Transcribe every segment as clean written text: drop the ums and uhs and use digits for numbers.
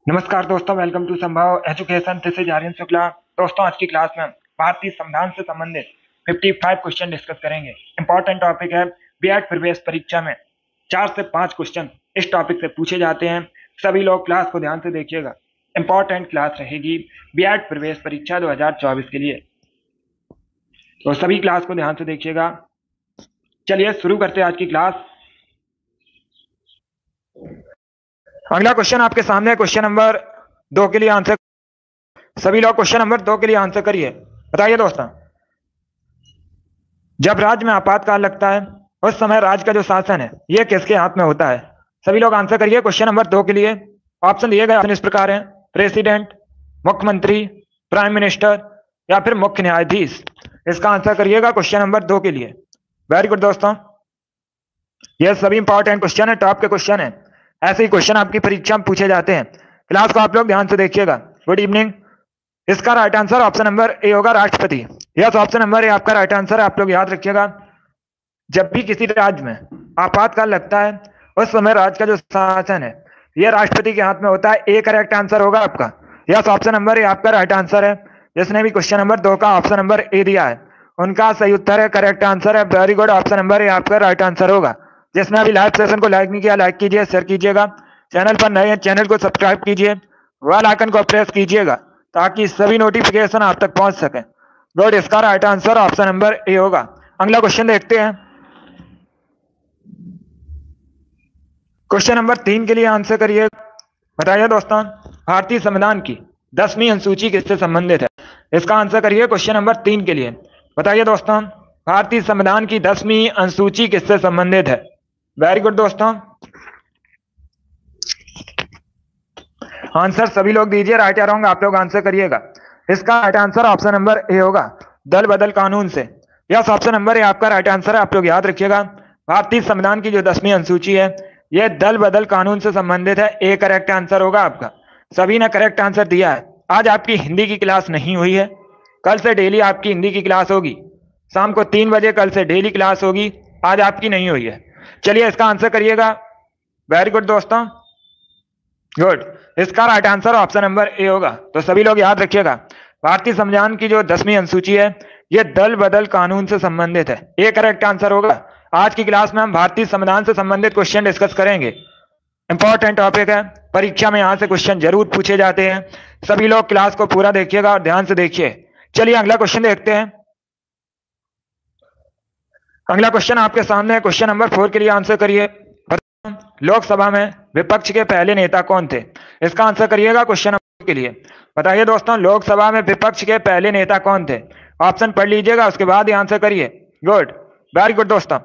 नमस्कार दोस्तों, welcome to Sambhav education. This is Aryan Shukla. दोस्तों, आज की क्लास में हम भारतीय संविधान से संबंधित 55 क्वेश्चन डिस्कस करेंगे। इंपॉर्टेंट टॉपिक है। बीएड प्रवेश परीक्षा में 4 से 5 क्वेश्चन इस टॉपिक से पूछे जाते हैं। सभी लोग क्लास को ध्यान से देखिएगा। इंपॉर्टेंट क्लास रहेगी बीएड प्रवेश परीक्षा 2024 के लिए, तो सभी क्लास को ध्यान से देखिएगा। चलिए शुरू करते हैं आज की क्लास। अगला क्वेश्चन आपके सामने है, क्वेश्चन नंबर 2 के लिए आंसर। सभी लोग क्वेश्चन नंबर 2 के लिए आंसर करिए। बताइए दोस्तों, जब राज्य में आपातकाल लगता है उस समय राज्य का जो शासन है यह किसके हाथ में होता है? सभी लोग आंसर करिए क्वेश्चन नंबर 2 के लिए। ऑप्शन दिए गए इस प्रकार हैं: प्रेसिडेंट, मुख्यमंत्री, प्राइम मिनिस्टर या फिर मुख्य न्यायाधीश। इसका आंसर करिएगा क्वेश्चन नंबर 2 के लिए। वेरी गुड दोस्तों, यह सभी इंपॉर्टेंट क्वेश्चन है, टॉप के क्वेश्चन है। ऐसे ही क्वेश्चन आपकी परीक्षा में पूछे जाते हैं। क्लास को आप लोग ध्यान से देखिएगा। Good evening. इसका right answer option number A होगा, राष्ट्रपति। यस, ऑप्शन नंबर ए आपका राइट आंसर है। आप लोग याद रखिएगा, जब भी किसी राज्य में आपातकाल लगता है उस समय राज्य का जो शासन है यह राष्ट्रपति के हाथ में होता है। ए करेक्ट आंसर होगा आपका। यस, ऑप्शन नंबर ए आपका राइट आंसर है। जिसने भी क्वेश्चन नंबर 2 का ऑप्शन नंबर ए दिया है उनका सही उत्तर है, करेक्ट आंसर है। Very good, option number A आपका राइट आंसर होगा। जिसने अभी लाइव सेशन को लाइक नहीं किया, लाइक कीजिए, शेयर कीजिएगा। चैनल पर नए हैं, चैनल को सब्सक्राइब कीजिए, बेल आइकन को प्रेस कीजिएगा ताकि सभी नोटिफिकेशन आप तक पहुंच सके। गुड, इसका right answer option number A होगा। अगला क्वेश्चन देखते हैं। क्वेश्चन नंबर 3 के लिए आंसर करिए। बताइए दोस्तों, भारतीय संविधान की 10वीं अनुसूची किससे संबंधित है? इसका आंसर करिए क्वेश्चन नंबर 3 के लिए। बताइए दोस्तों, भारतीय संविधान की 10वीं अनुसूची किससे संबंधित है? वेरी गुड दोस्तों, आंसर सभी लोग दीजिए। राइट या रॉन्ग आप लोग आंसर करिएगा। इसका right answer option number A होगा, दल बदल कानून से। यस, ऑप्शन नंबर ए आपका राइट आंसर है। आप लोग याद रखिएगा, भारतीय संविधान की जो 10वीं अनुसूची है यह दल बदल कानून से संबंधित है। ए करेक्ट आंसर होगा आपका। सभी ने करेक्ट आंसर दिया है। आज आपकी हिंदी की क्लास नहीं हुई है, कल से डेली आपकी हिंदी की क्लास होगी। शाम को 3 बजे कल से डेली क्लास होगी, आज आपकी नहीं हुई है। चलिए इसका आंसर करिएगा। वेरी गुड दोस्तों, गुड। इसका right answer option number A होगा। तो सभी लोग याद रखिएगा, भारतीय संविधान की जो 10वीं अनुसूची है यह दल बदल कानून से संबंधित है। ए करेक्ट आंसर होगा। आज की क्लास में हम भारतीय संविधान से संबंधित क्वेश्चन डिस्कस करेंगे। इंपॉर्टेंट टॉपिक है, परीक्षा में यहां से क्वेश्चन जरूर पूछे जाते हैं। सभी लोग क्लास को पूरा देखिएगा और ध्यान से देखिए। चलिए अगला क्वेश्चन देखते हैं। अगला क्वेश्चन आपके सामने है, क्वेश्चन नंबर 4 के लिए आंसर करिए। लोकसभा में विपक्ष के पहले नेता कौन थे? इसका आंसर करिएगा क्वेश्चन नंबर के लिए। बताइए दोस्तों, लोकसभा में विपक्ष के पहले नेता कौन थे? ऑप्शन पढ़ लीजिएगा, उसके बाद ही आंसर करिए। गुड, वेरी गुड दोस्तों,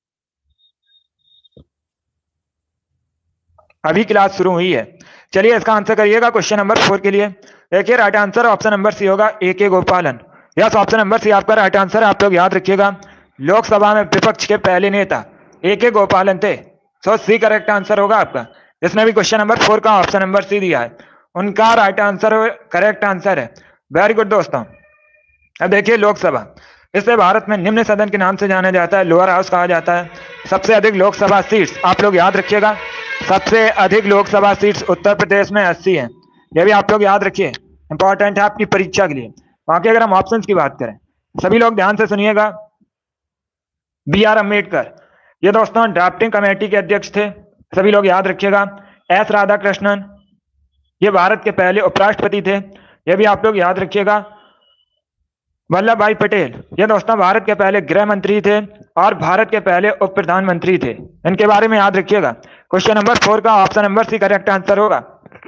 अभी क्लास शुरू हुई है। चलिए इसका आंसर करिएगा क्वेश्चन नंबर 4 के लिए। देखिए right answer option number C होगा, ए के गोपालन। यस, ऑप्शन नंबर सी आपका राइट आंसर है। आप लोग याद रखिएगा, लोकसभा में विपक्ष के पहले नेता ए के गोपालन थे। सो सी करेक्ट आंसर होगा आपका। जिसने भी क्वेश्चन नंबर 4 का ऑप्शन नंबर सी दिया है उनका राइट आंसर करेक्ट आंसर है। वेरी गुड दोस्तों। अब देखिए, लोकसभा इसे भारत में निम्न सदन के नाम से जाना जाता है, लोअर हाउस कहा जाता है। सबसे अधिक लोकसभा सीट्स आप लोग याद रखिएगा, सबसे अधिक लोकसभा सीट्स उत्तर प्रदेश में 80 है। यह भी आप लोग याद रखिए, इंपॉर्टेंट है आपकी परीक्षा के लिए। बाकी अगर हम ऑप्शन की बात करें, सभी लोग ध्यान से सुनिएगा। बी आर अम्बेडकर, ये दोस्तों ड्राफ्टिंग कमेटी के अध्यक्ष थे। सभी लोग याद रखिएगा। एस राधाकृष्णन, ये भारत के पहले उपराष्ट्रपति थे। यह भी आप लोग याद रखिएगा। वल्लभ भाई पटेल, ये दोस्तों भारत के पहले गृह मंत्री थे और भारत के पहले उप प्रधानमंत्री थे। इनके बारे में याद रखिएगा। क्वेश्चन नंबर 4 का option number C correct answer होगा।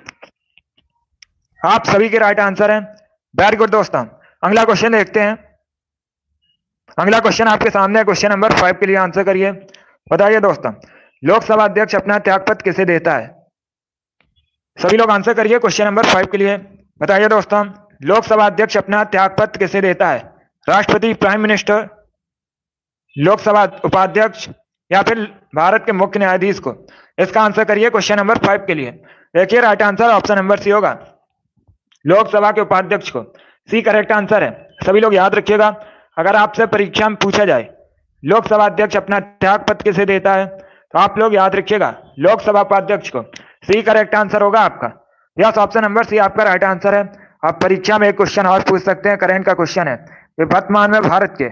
आप सभी के राइट आंसर हैं। वेरी गुड दोस्तों, अगला क्वेश्चन देखते हैं। अगला क्वेश्चन आपके सामने है, क्वेश्चन नंबर 5 के लिए आंसर करिए। बताइए दोस्तों, लोकसभा अध्यक्ष अपना त्यागपत्र किसे देता है? सभी लोग आंसर करिए क्वेश्चन नंबर 5 के लिए। बताइए दोस्तों, लोकसभा अध्यक्ष अपना त्यागपत्र किसे देता है? राष्ट्रपति, प्राइम मिनिस्टर, लोकसभा उपाध्यक्ष या फिर भारत के मुख्य न्यायाधीश को? इसका आंसर करिए क्वेश्चन नंबर 5 के लिए। देखिए right answer option number C होगा, लोकसभा के उपाध्यक्ष को। सी करेक्ट आंसर है। सभी लोग याद रखिएगा, अगर आपसे परीक्षा में पूछा जाए लोकसभा अध्यक्ष अपना त्यागपत्र किसे देता है तो आप लोग याद रखिएगा लोकसभा उपाध्यक्ष को। सी करेक्ट आंसर होगा आपका। यस, ऑप्शन नंबर सी आपका राइट आंसर है। आप परीक्षा में एक क्वेश्चन और पूछ सकते हैं, करंट का क्वेश्चन है। ये वर्तमान में भारत के,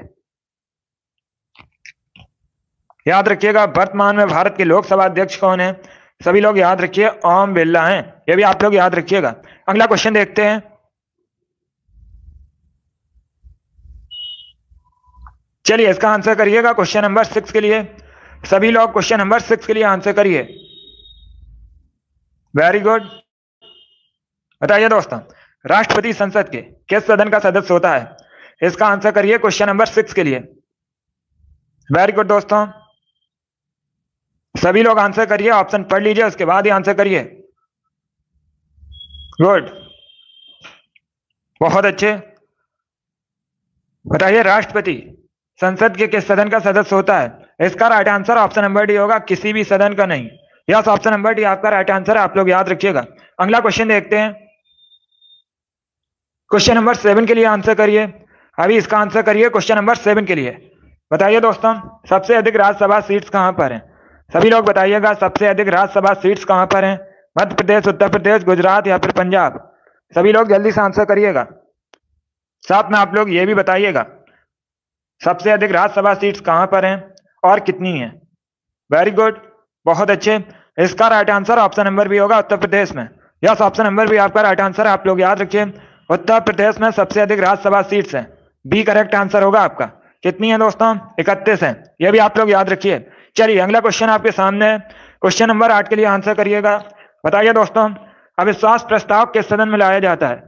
याद रखिएगा, वर्तमान में भारत के लोकसभा अध्यक्ष कौन है? सभी लोग याद रखिए, ओम बिरला हैं। ये भी आप लोग याद रखिएगा। अगला क्वेश्चन देखते हैं। चलिए इसका आंसर करिएगा क्वेश्चन नंबर 6 के लिए। सभी लोग क्वेश्चन नंबर 6 के लिए आंसर करिए। Very good. बताइए दोस्तों, राष्ट्रपति संसद के किस सदन का सदस्य होता है? इसका आंसर करिए क्वेश्चन नंबर 6 के लिए। वेरी गुड दोस्तों, सभी लोग आंसर करिए। ऑप्शन पढ़ लीजिए, उसके बाद ही आंसर करिए। गुड, बहुत अच्छे। बताइए, राष्ट्रपति संसद के किस सदन का सदस्य होता है? इसका right answer option number D होगा, किसी भी सदन का नहीं। यस, ऑप्शन नंबर डी आपका राइट आंसर है। आप लोग याद रखिएगा। अगला क्वेश्चन देखते हैं। क्वेश्चन नंबर 7 के लिए आंसर करिए। अभी इसका आंसर करिए क्वेश्चन नंबर 7 के लिए। बताइए दोस्तों, सबसे अधिक राज्यसभा सीट्स कहां पर हैं? सभी लोग बताइएगा, सबसे अधिक राज्यसभा सीट्स कहां पर हैं? मध्य प्रदेश, उत्तर प्रदेश, गुजरात या फिर पंजाब? सभी लोग जल्दी से आंसर करिएगा। साथ में आप लोग ये भी बताइएगा, सबसे अधिक राज्यसभा सीट्स कहां पर हैं और कितनी हैं? वेरी गुड, बहुत अच्छे। इसका right answer option number B होगा, उत्तर प्रदेश में। यस, ऑप्शन नंबर बी आपका राइट आंसर है। आप लोग याद रखिए, उत्तर प्रदेश में सबसे अधिक राज्यसभा सीट्स हैं। बी करेक्ट आंसर होगा आपका। कितनी है दोस्तों? 31 है। यह भी आप लोग याद रखिए। चलिए अगला क्वेश्चन आपके सामने है। क्वेश्चन नंबर 8 के लिए आंसर करिएगा। बताइए दोस्तों, अविश्वास प्रस्ताव किस सदन में लाया जाता है?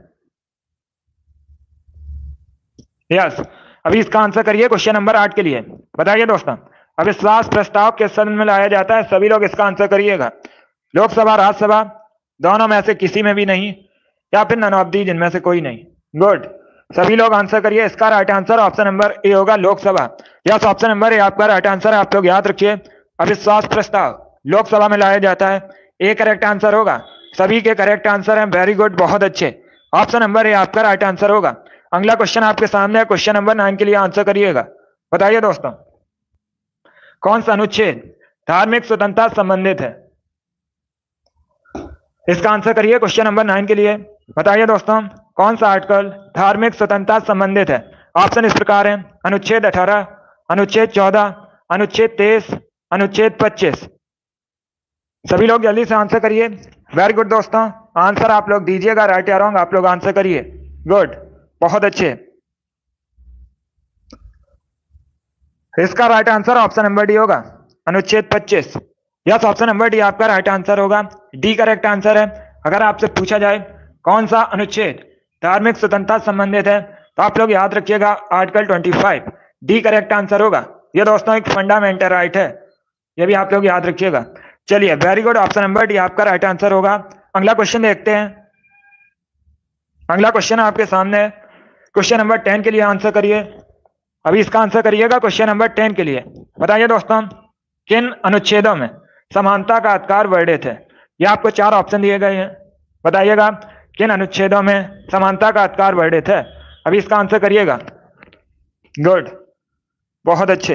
यस, अभी इसका आंसर करिए क्वेश्चन नंबर 8 के लिए। बताइए दोस्तों, अविश्वास प्रस्ताव किस सदन में लाया जाता है? सभी लोग इसका आंसर करिएगा। लोकसभा, राज्यसभा, दोनों में से किसी में भी नहीं, या फिर नन ऑफ दी, जिनमें से कोई नहीं। गुड, सभी लोग आंसर करिए। इसका right answer option number A होगा, Lok Sabha. Yes, option number A आपका राइट आंसर है। आप लोग याद रखिए, अविश्वास प्रस्ताव लोकसभा में लाया जाता है। ए करेक्ट आंसर होगा। सभी के करेक्ट आंसर हैं। वेरी गुड, बहुत अच्छे। ऑप्शन नंबर ए आपका राइट आंसर होगा। अगला क्वेश्चन आपके सामने है। क्वेश्चन नंबर 9 के लिए आंसर करिएगा। बताइए दोस्तों, कौन सा अनुच्छेद धार्मिक स्वतंत्रता संबंधित है? इसका आंसर करिए क्वेश्चन नंबर 9 के लिए। बताइए दोस्तों, कौन सा आर्टिकल धार्मिक स्वतंत्रता संबंधित है? ऑप्शन इस प्रकार है, अनुच्छेद 18, अनुच्छेद 14, अनुच्छेद 23, अनुच्छेद 25। सभी लोग जल्दी से आंसर करिए। वेरी गुड दोस्तों, आंसर आप लोग दीजिएगा, राइट या रॉन्ग आप लोग आंसर करिए। गुड, बहुत अच्छे। इसका right answer option number D होगा, अनुच्छेद 25। यस, ऑप्शन नंबर डी आपका राइट आंसर होगा। डी करेक्ट आंसर है। अगर आपसे पूछा जाए कौन सा अनुच्छेद धार्मिक स्वतंत्रता संबंधित है, तो आप लोग याद रखिएगा आर्टिकल 25। डी करेक्ट आंसर होगा। यह दोस्तों एक फंडामेंटल राइट है, यह भी आप लोग याद रखिएगा। चलिए, very good, option number D आपका राइट आंसर होगा। अगला क्वेश्चन देखते हैं। अगला क्वेश्चन आपके सामने है। क्वेश्चन नंबर 10 के लिए आंसर करिए। अभी इसका आंसर करिएगा क्वेश्चन नंबर 10 के लिए। बताइए दोस्तों, किन अनुच्छेदों में समानता का अधिकार वर्णित है? ये आपको 4 ऑप्शन दिए गए हैं। बताइएगा, किन अनुच्छेदों में समानता का अधिकार वर्णित है? अभी इसका आंसर करिएगा। गुड, बहुत अच्छे।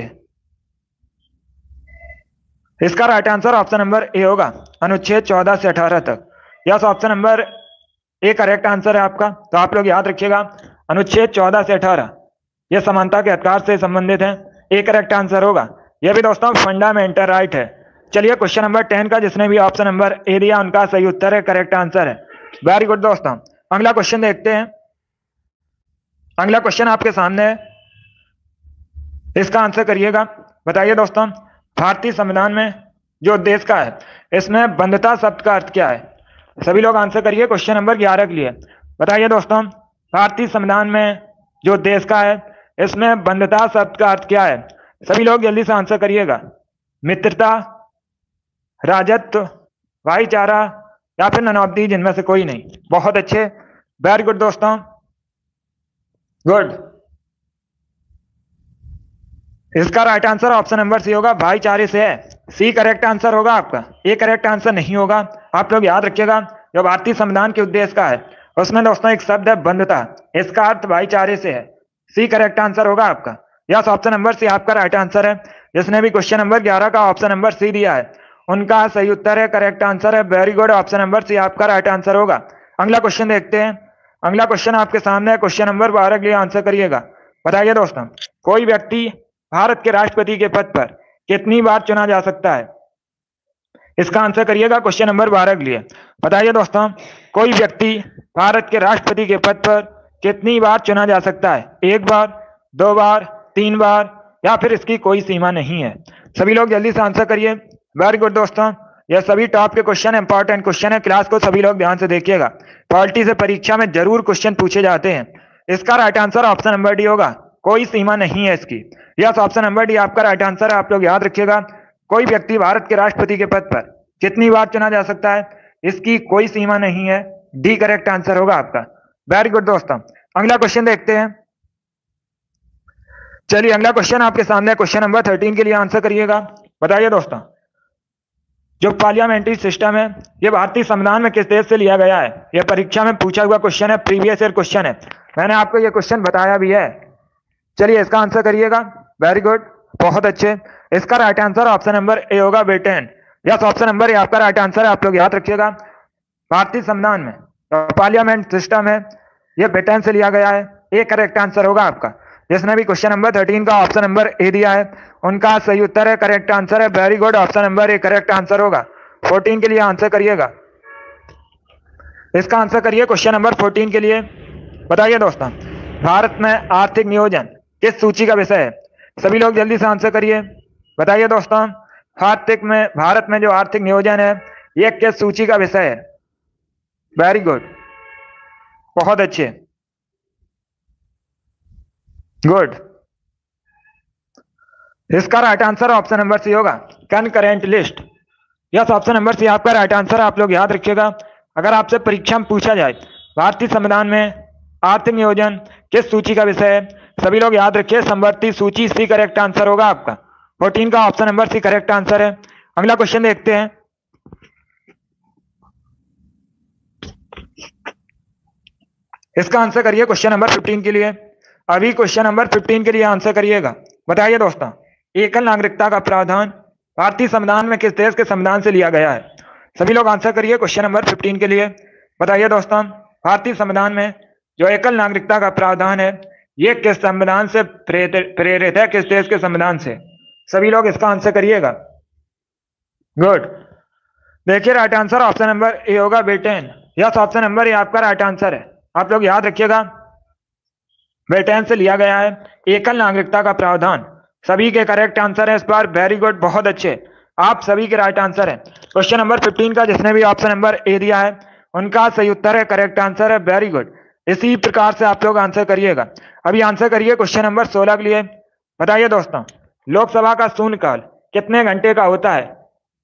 इसका right answer option number A होगा, अनुच्छेद 14 से 18 तक। Yes, option number A correct answer है आपका। तो आप लोग याद रखिएगा, अनुच्छेद 14 से 18 यह समानता के अधिकार से संबंधित है। ए करेक्ट आंसर होगा। यह भी दोस्तों फंडामेंटल राइट है। चलिए, क्वेश्चन नंबर 10 का जिसने भी ऑप्शन नंबर ए दिया उनका सही उत्तर है, करेक्ट आंसर है। वेरी गुड दोस्तों, अगला क्वेश्चन देखते हैं। अगला क्वेश्चन आपके सामने है, इसका आंसर करिएगा। बताइए दोस्तों, भारतीय संविधान में जो देश का है, इसमें बंधुता शब्द का अर्थ क्या है? सभी लोग आंसर करिए क्वेश्चन नंबर 11 के लिए। बताइए दोस्तों, भारतीय संविधान में जो देश का है, इसमें बंधुता शब्द का अर्थ क्या है? सभी लोग जल्दी से आंसर करिएगा। मित्रता, राजत्व, भाईचारा या फिर नन ऑफ दी, जिनमें से कोई नहीं। बहुत अच्छे, वेरी गुड दोस्तों, गुड। इसका right answer option number C होगा, भाईचारे से है। सी करेक्ट आंसर होगा आपका। ए करेक्ट आंसर नहीं होगा। आप लोग याद रखिएगा, जो भारतीय संविधान के उद्देश्य का है उसमें दोस्तों एक शब्द है बंधुता, इसका अर्थ भाईचारे से है। सी करेक्ट आंसर होगा आपका। यस, ऑप्शन नंबर सी आपका राइट आंसर है। जिसने भी क्वेश्चन नंबर 11 का ऑप्शन नंबर सी दिया है उनका सही उत्तर है, करेक्ट आंसर है। Very good, option number C आपका राइट आंसर होगा। अगला क्वेश्चन देखते हैं। अगला क्वेश्चन आपके सामने है, क्वेश्चन नंबर 12 के लिए आंसर करिएगा। बताइए दोस्तों, कोई व्यक्ति भारत के राष्ट्रपति के पद पर कितनी बार चुना जा सकता है? इसका आंसर करिएगा क्वेश्चन नंबर 12 के लिए। बताइए दोस्तों, कोई व्यक्ति भारत के राष्ट्रपति के पद पर कितनी बार चुना जा सकता है? 1 बार, 2 बार, 3 बार, या फिर इसकी कोई सीमा नहीं है? सभी लोग जल्दी से आंसर करिए। वेरी गुड दोस्तों, यह सभी टॉप के क्वेश्चन, इंपॉर्टेंट क्वेश्चन है। क्लास को सभी लोग ध्यान से देखिएगा, पॉलिटी से परीक्षा में जरूर क्वेश्चन पूछे जाते हैं। इसका right answer option number D होगा, कोई सीमा नहीं है इसकी। यस, ऑप्शन नंबर डी आपका राइट आंसर है। आप लोग याद रखिएगा, कोई व्यक्ति भारत के राष्ट्रपति के पद पर कितनी बार चुना जा सकता है, इसकी कोई सीमा नहीं है। डी करेक्ट आंसर होगा आपका। वेरी गुड दोस्तों, अगला क्वेश्चन देखते हैं। चलिए अगला क्वेश्चन आपके सामने, क्वेश्चन नंबर 13 के लिए आंसर करिएगा। बताइए दोस्तों, जो पार्लियामेंट्री सिस्टम है यह भारतीय संविधान में किस देश से लिया गया है? यह परीक्षा में पूछा हुआ क्वेश्चन है, प्रीवियस ईयर क्वेश्चन है। मैंने आपको यह क्वेश्चन बताया भी है। चलिए इसका आंसर करिएगा। वेरी गुड, बहुत अच्छे। इसका right answer option number A होगा, Britain. Yes, option number A आपका राइट आंसर है। आप लोग याद रखिएगा, भारतीय संविधान में पार्लियामेंट सिस्टम है यह ब्रिटेन से लिया गया है। ए करेक्ट आंसर होगा आपका। जिसने भी क्वेश्चन नंबर 13 का ऑप्शन नंबर ए दिया है उनका सही उत्तर है, करेक्ट आंसर है। Very good, option number A correct answer होगा। 14 के लिए आंसर करिएगा। इसका आंसर करिए क्वेश्चन नंबर 14 के लिए। बताइए दोस्तों, भारत में आर्थिक नियोजन किस सूची का विषय है? सभी लोग जल्दी से आंसर करिए। बताइए दोस्तों, भारत में जो आर्थिक नियोजन है यह किस सूची का विषय है? वेरी गुड, बहुत अच्छे, गुड। इसका right answer option number C होगा, concurrent list. Yes, option number C आपका राइट आंसर। आप लोग याद रखिएगा, अगर आपसे परीक्षा में पूछा जाए भारतीय संविधान में आर्थिक नियोजन किस सूची का विषय है, सभी लोग याद रखिए समवर्ती सूची, सी करेक्ट आंसर होगा आपका। 14 का option number C correct answer है। अगला क्वेश्चन देखते हैं। इसका आंसर करिए क्वेश्चन नंबर 15 के लिए। अभी क्वेश्चन नंबर 15 के लिए आंसर करिएगा। बताइए दोस्तों, एकल नागरिकता का प्रावधान भारतीय संविधान में किस देश के संविधान से लिया गया है? सभी लोग आंसर करिए क्वेश्चन नंबर 15 के लिए। बताइए दोस्तों, भारतीय संविधान में जो एकल नागरिकता का प्रावधान है यह किस संविधान से प्रेरित है, किस देश के संविधान से? सभी लोग इसका आंसर करिएगा। गुड, देखिए right answer option number A होगा, Britain. Yes, option number A आपका राइट आंसर है। आप लोग याद रखिएगा, ब्रिटेन से लिया गया है एकल नागरिकता का प्रावधान। सभी के करेक्ट आंसर है इस बार। वेरी गुड, बहुत अच्छे, आप सभी के राइट आंसर है। क्वेश्चन नंबर 15 का जिसने भी ऑप्शन नंबर ए दिया है उनका सही उत्तर है, करेक्ट आंसर है। वेरी गुड, इसी प्रकार से आप लोग आंसर करिएगा। अभी आंसर करिए क्वेश्चन नंबर 16 के लिए। बताइए दोस्तों, लोकसभा का शून्यकाल कितने घंटे का होता है?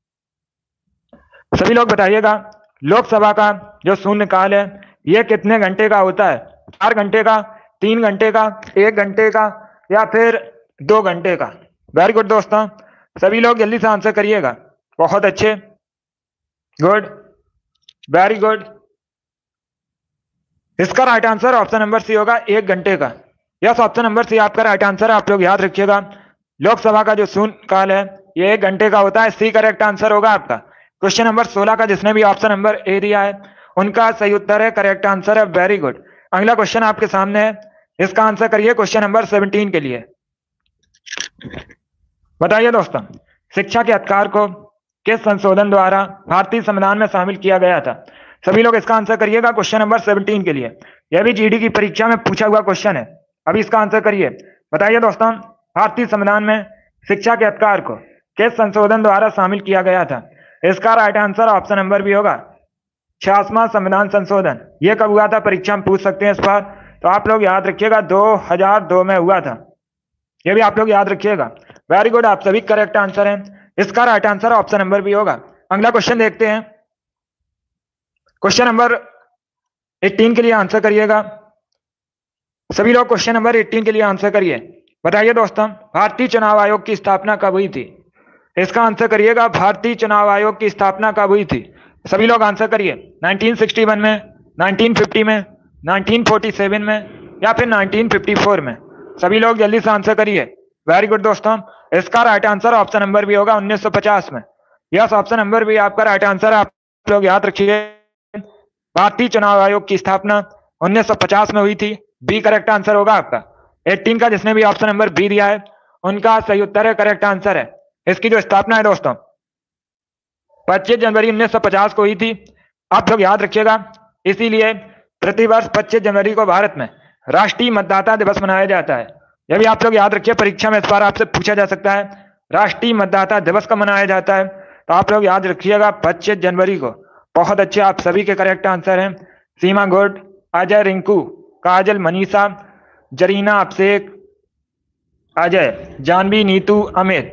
सभी लोग बताइएगा, लोकसभा का जो शून्यकाल है यह कितने घंटे का होता है? 4 घंटे का, 3 घंटे का, 1 घंटे का, या फिर 2 घंटे का? वेरी गुड दोस्तों, सभी लोग जल्दी से आंसर करिएगा। बहुत अच्छे, गुड, वेरी गुड। इसका right answer option number C होगा, 1 घंटे का। यस, ऑप्शन नंबर सी आपका राइट आंसर है। आप लोग याद रखिएगा, लोकसभा का जो शून्यकाल है ये 1 घंटे का होता है। सी करेक्ट आंसर होगा आपका। क्वेश्चन नंबर 16 का जिसने भी ऑप्शन नंबर ए दिया है उनका सही उत्तर है, करेक्ट आंसर है। Very good. अगला क्वेश्चन आपके सामने है, इसका आंसर करिए क्वेश्चन नंबर 17 के लिए। बताइए दोस्तों, शिक्षा के अधिकार को किस संशोधन द्वारा भारतीय संविधान में शामिल किया गया था? सभी लोग इसका आंसर करिएगा क्वेश्चन नंबर 17 के लिए। यह भी जीडी की परीक्षा में पूछा हुआ क्वेश्चन है। अभी इसका आंसर करिए। बताइए दोस्तों, भारतीय संविधान में शिक्षा के अधिकार को किस संशोधन द्वारा शामिल किया गया था? इसका right answer option number B होगा, 66वां संविधान संशोधन। यह कब हुआ था? परीक्षा में पूछ सकते हैं इस बार, तो आप लोग याद रखिएगा 2002 में हुआ था। यह भी आप लोग याद रखिएगा। वेरी गुड, आप सभी करेक्ट आंसर हैं। इसका right answer option number B होगा। अगला क्वेश्चन देखते हैं। क्वेश्चन नंबर 18 के लिए आंसर करिएगा। सभी लोग क्वेश्चन नंबर 18 के लिए आंसर करिए। बताइए दोस्तों, भारतीय चुनाव आयोग की स्थापना कब हुई थी? इसका आंसर करिएगा, भारतीय चुनाव आयोग की स्थापना कब हुई थी? सभी लोग आंसर करिए। 1961 में, 1950 में, 1947 में, या फिर 1954 में? सभी लोग जल्दी से आंसर करिए। वेरी गुड दोस्तों, इसका राइट आंसर ऑप्शन नंबर भी होगा 1950 में। यस, ऑप्शन नंबर बी आपका राइट आंसर है। आप लोग याद रखिए, भारतीय चुनाव आयोग की स्थापना 1950 में हुई थी। बी करेक्ट आंसर होगा आपका। 18 का जिसने भी ऑप्शन नंबर बी दिया है उनका सही उत्तर है, करेक्ट आंसर है। इसकी जो स्थापना है दोस्तों 25 जनवरी 1950 को हुई थी। आप लोग याद रखिएगा, इसीलिए प्रतिवर्ष 25 जनवरी को भारत में राष्ट्रीय मतदाता दिवस मनाया जाता है। यह भी आप लोग याद रखिए, परीक्षा में इस बार आपसे पूछा जा सकता है राष्ट्रीय मतदाता दिवस कब मनाया जाता है, तो आप लोग याद रखिएगा 25 जनवरी को। बहुत अच्छे, आप सभी के करेक्ट आंसर हैं। Seema good, Ajay, Rinku, Kajal, Manisha, Zarina, Abhishek, Ajay, Janvi, Neetu, Amit,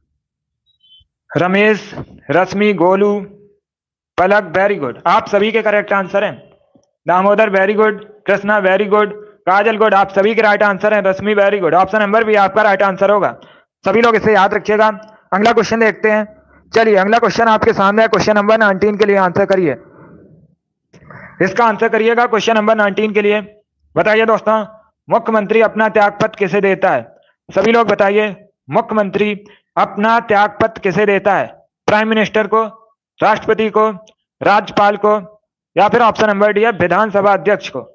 Ramesh, Rashmi, Golu, Palak, very good, आप सभी के करेक्ट आंसर हैं। Damodar, very good, Krishna, very good, Kajal good, आप सभी के राइट आंसर हैं। Rashmi, very good, option number B आपका राइट आंसर होगा। सभी लोग इसे याद रखिएगा। अगला क्वेश्चन देखते हैं। चलिए, अगला क्वेश्चन आपके सामने है, क्वेश्चन नंबर 19 के लिए आंसर करिए। इसका आंसर करिएगा क्वेश्चन नंबर 19 के लिए। बताइए दोस्तों, मुख्यमंत्री अपना त्यागपत्र किसे देता है? सभी लोग बताइए, मुख्यमंत्री अपना त्यागपत्र किसे देता है? प्राइम मिनिस्टर को, राष्ट्रपति को, राज्यपाल को, या फिर ऑप्शन नंबर डी है विधानसभा अध्यक्ष को।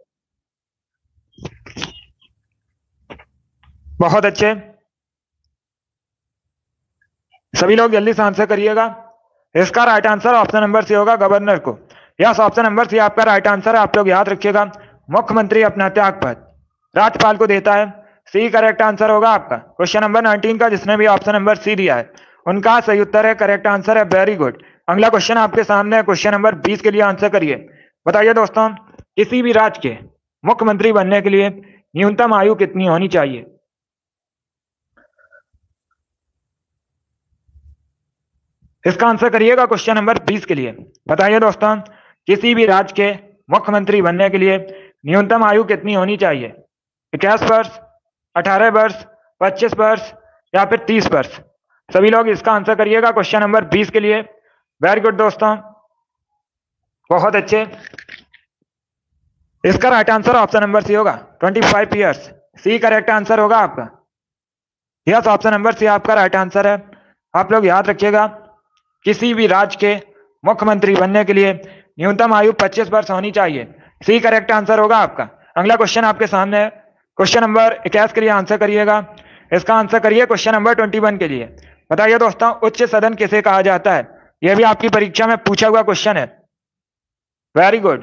बहुत अच्छे, सभी लोग जल्दी से आंसर करिएगा। इसका right answer option number C होगा, गवर्नर को। यस, ऑप्शन नंबर सी आपका राइट आंसर है। आप लोग याद रखिएगा, मुख्यमंत्री अपना त्यागपत्र राज्यपाल को देता है। सी करेक्ट आंसर होगा आपका। क्वेश्चन नंबर 19 का जिसने भी ऑप्शन नंबर सी दिया है उनका सही उत्तर है, करेक्ट आंसर है, वेरी गुड। अगला क्वेश्चन आपके सामने है, क्वेश्चन नंबर 20 के लिए आंसर करिए। बताइए दोस्तों, किसी भी राज्य के मुख्यमंत्री बनने के लिए न्यूनतम आयु कितनी होनी चाहिए? इसका आंसर करिएगा क्वेश्चन नंबर 20 के लिए। बताइए दोस्तों, किसी भी राज्य के मुख्यमंत्री बनने के लिए न्यूनतम आयु कितनी होनी चाहिए? 21 वर्ष, 18 वर्ष, 25 वर्ष, या फिर 30 वर्ष? सभी लोग इसका आंसर करिएगा क्वेश्चन नंबर 20 के लिए। वेरी गुड दोस्तों, बहुत अच्छे। इसका right answer option number C होगा, 25 ईयर्स। सी करेक्ट आंसर होगा आपका। यस, ऑप्शन नंबर सी आपका राइट आंसर है। आप लोग याद रखिएगा, किसी भी राज्य के मुख्यमंत्री बनने के लिए न्यूनतम आयु 25 वर्ष होनी चाहिए। सी करेक्ट आंसर होगा आपका। अगला क्वेश्चन आपके सामने है, क्वेश्चन नंबर 21 के लिए आंसर करिएगा। इसका आंसर करिए क्वेश्चन नंबर 21 के लिए। बताइए दोस्तों, उच्च सदन किसे कहा जाता है? यह भी आपकी परीक्षा में पूछा हुआ क्वेश्चन है। वेरी गुड,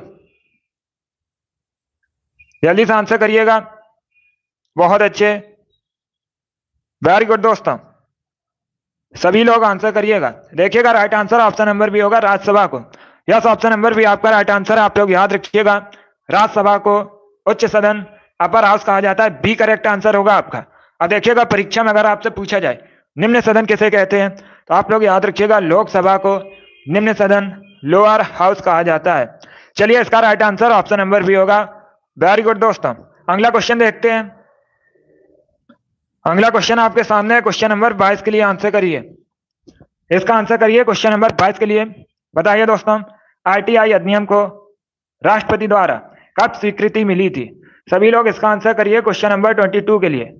जल्दी से आंसर करिएगा। बहुत अच्छे, वेरी गुड दोस्तों, सभी लोग आंसर करिएगा। देखिएगा, राइट आंसर ऑप्शन नंबर भी होगा, राज्यसभा को। यस, ऑप्शन नंबर भी आपका राइट आंसर है। आप लोग याद रखिएगा, राज्यसभा को उच्च सदन, अपर हाउस कहा जाता है। बी करेक्ट आंसर होगा आपका। अब देखिएगा, परीक्षा में अगर आपसे पूछा जाए निम्न सदन किसे कहते हैं, तो आप लोग याद रखिएगा, लोकसभा को निम्न सदन, लोअर हाउस कहा जाता है। चलिए, इसका राइट आंसर ऑप्शन नंबर भी होगा। वेरी गुड दोस्तों, अगला क्वेश्चन देखते हैं। अगला क्वेश्चन आपके सामने है, क्वेश्चन नंबर 22 के लिए आंसर करिए। इसका आंसर करिए क्वेश्चन नंबर 22 के लिए। बताइए दोस्तों, आरटीआई अधिनियम को राष्ट्रपति द्वारा कब स्वीकृति मिली थी? सभी लोग इसका आंसर करिए क्वेश्चन नंबर 22 के लिए।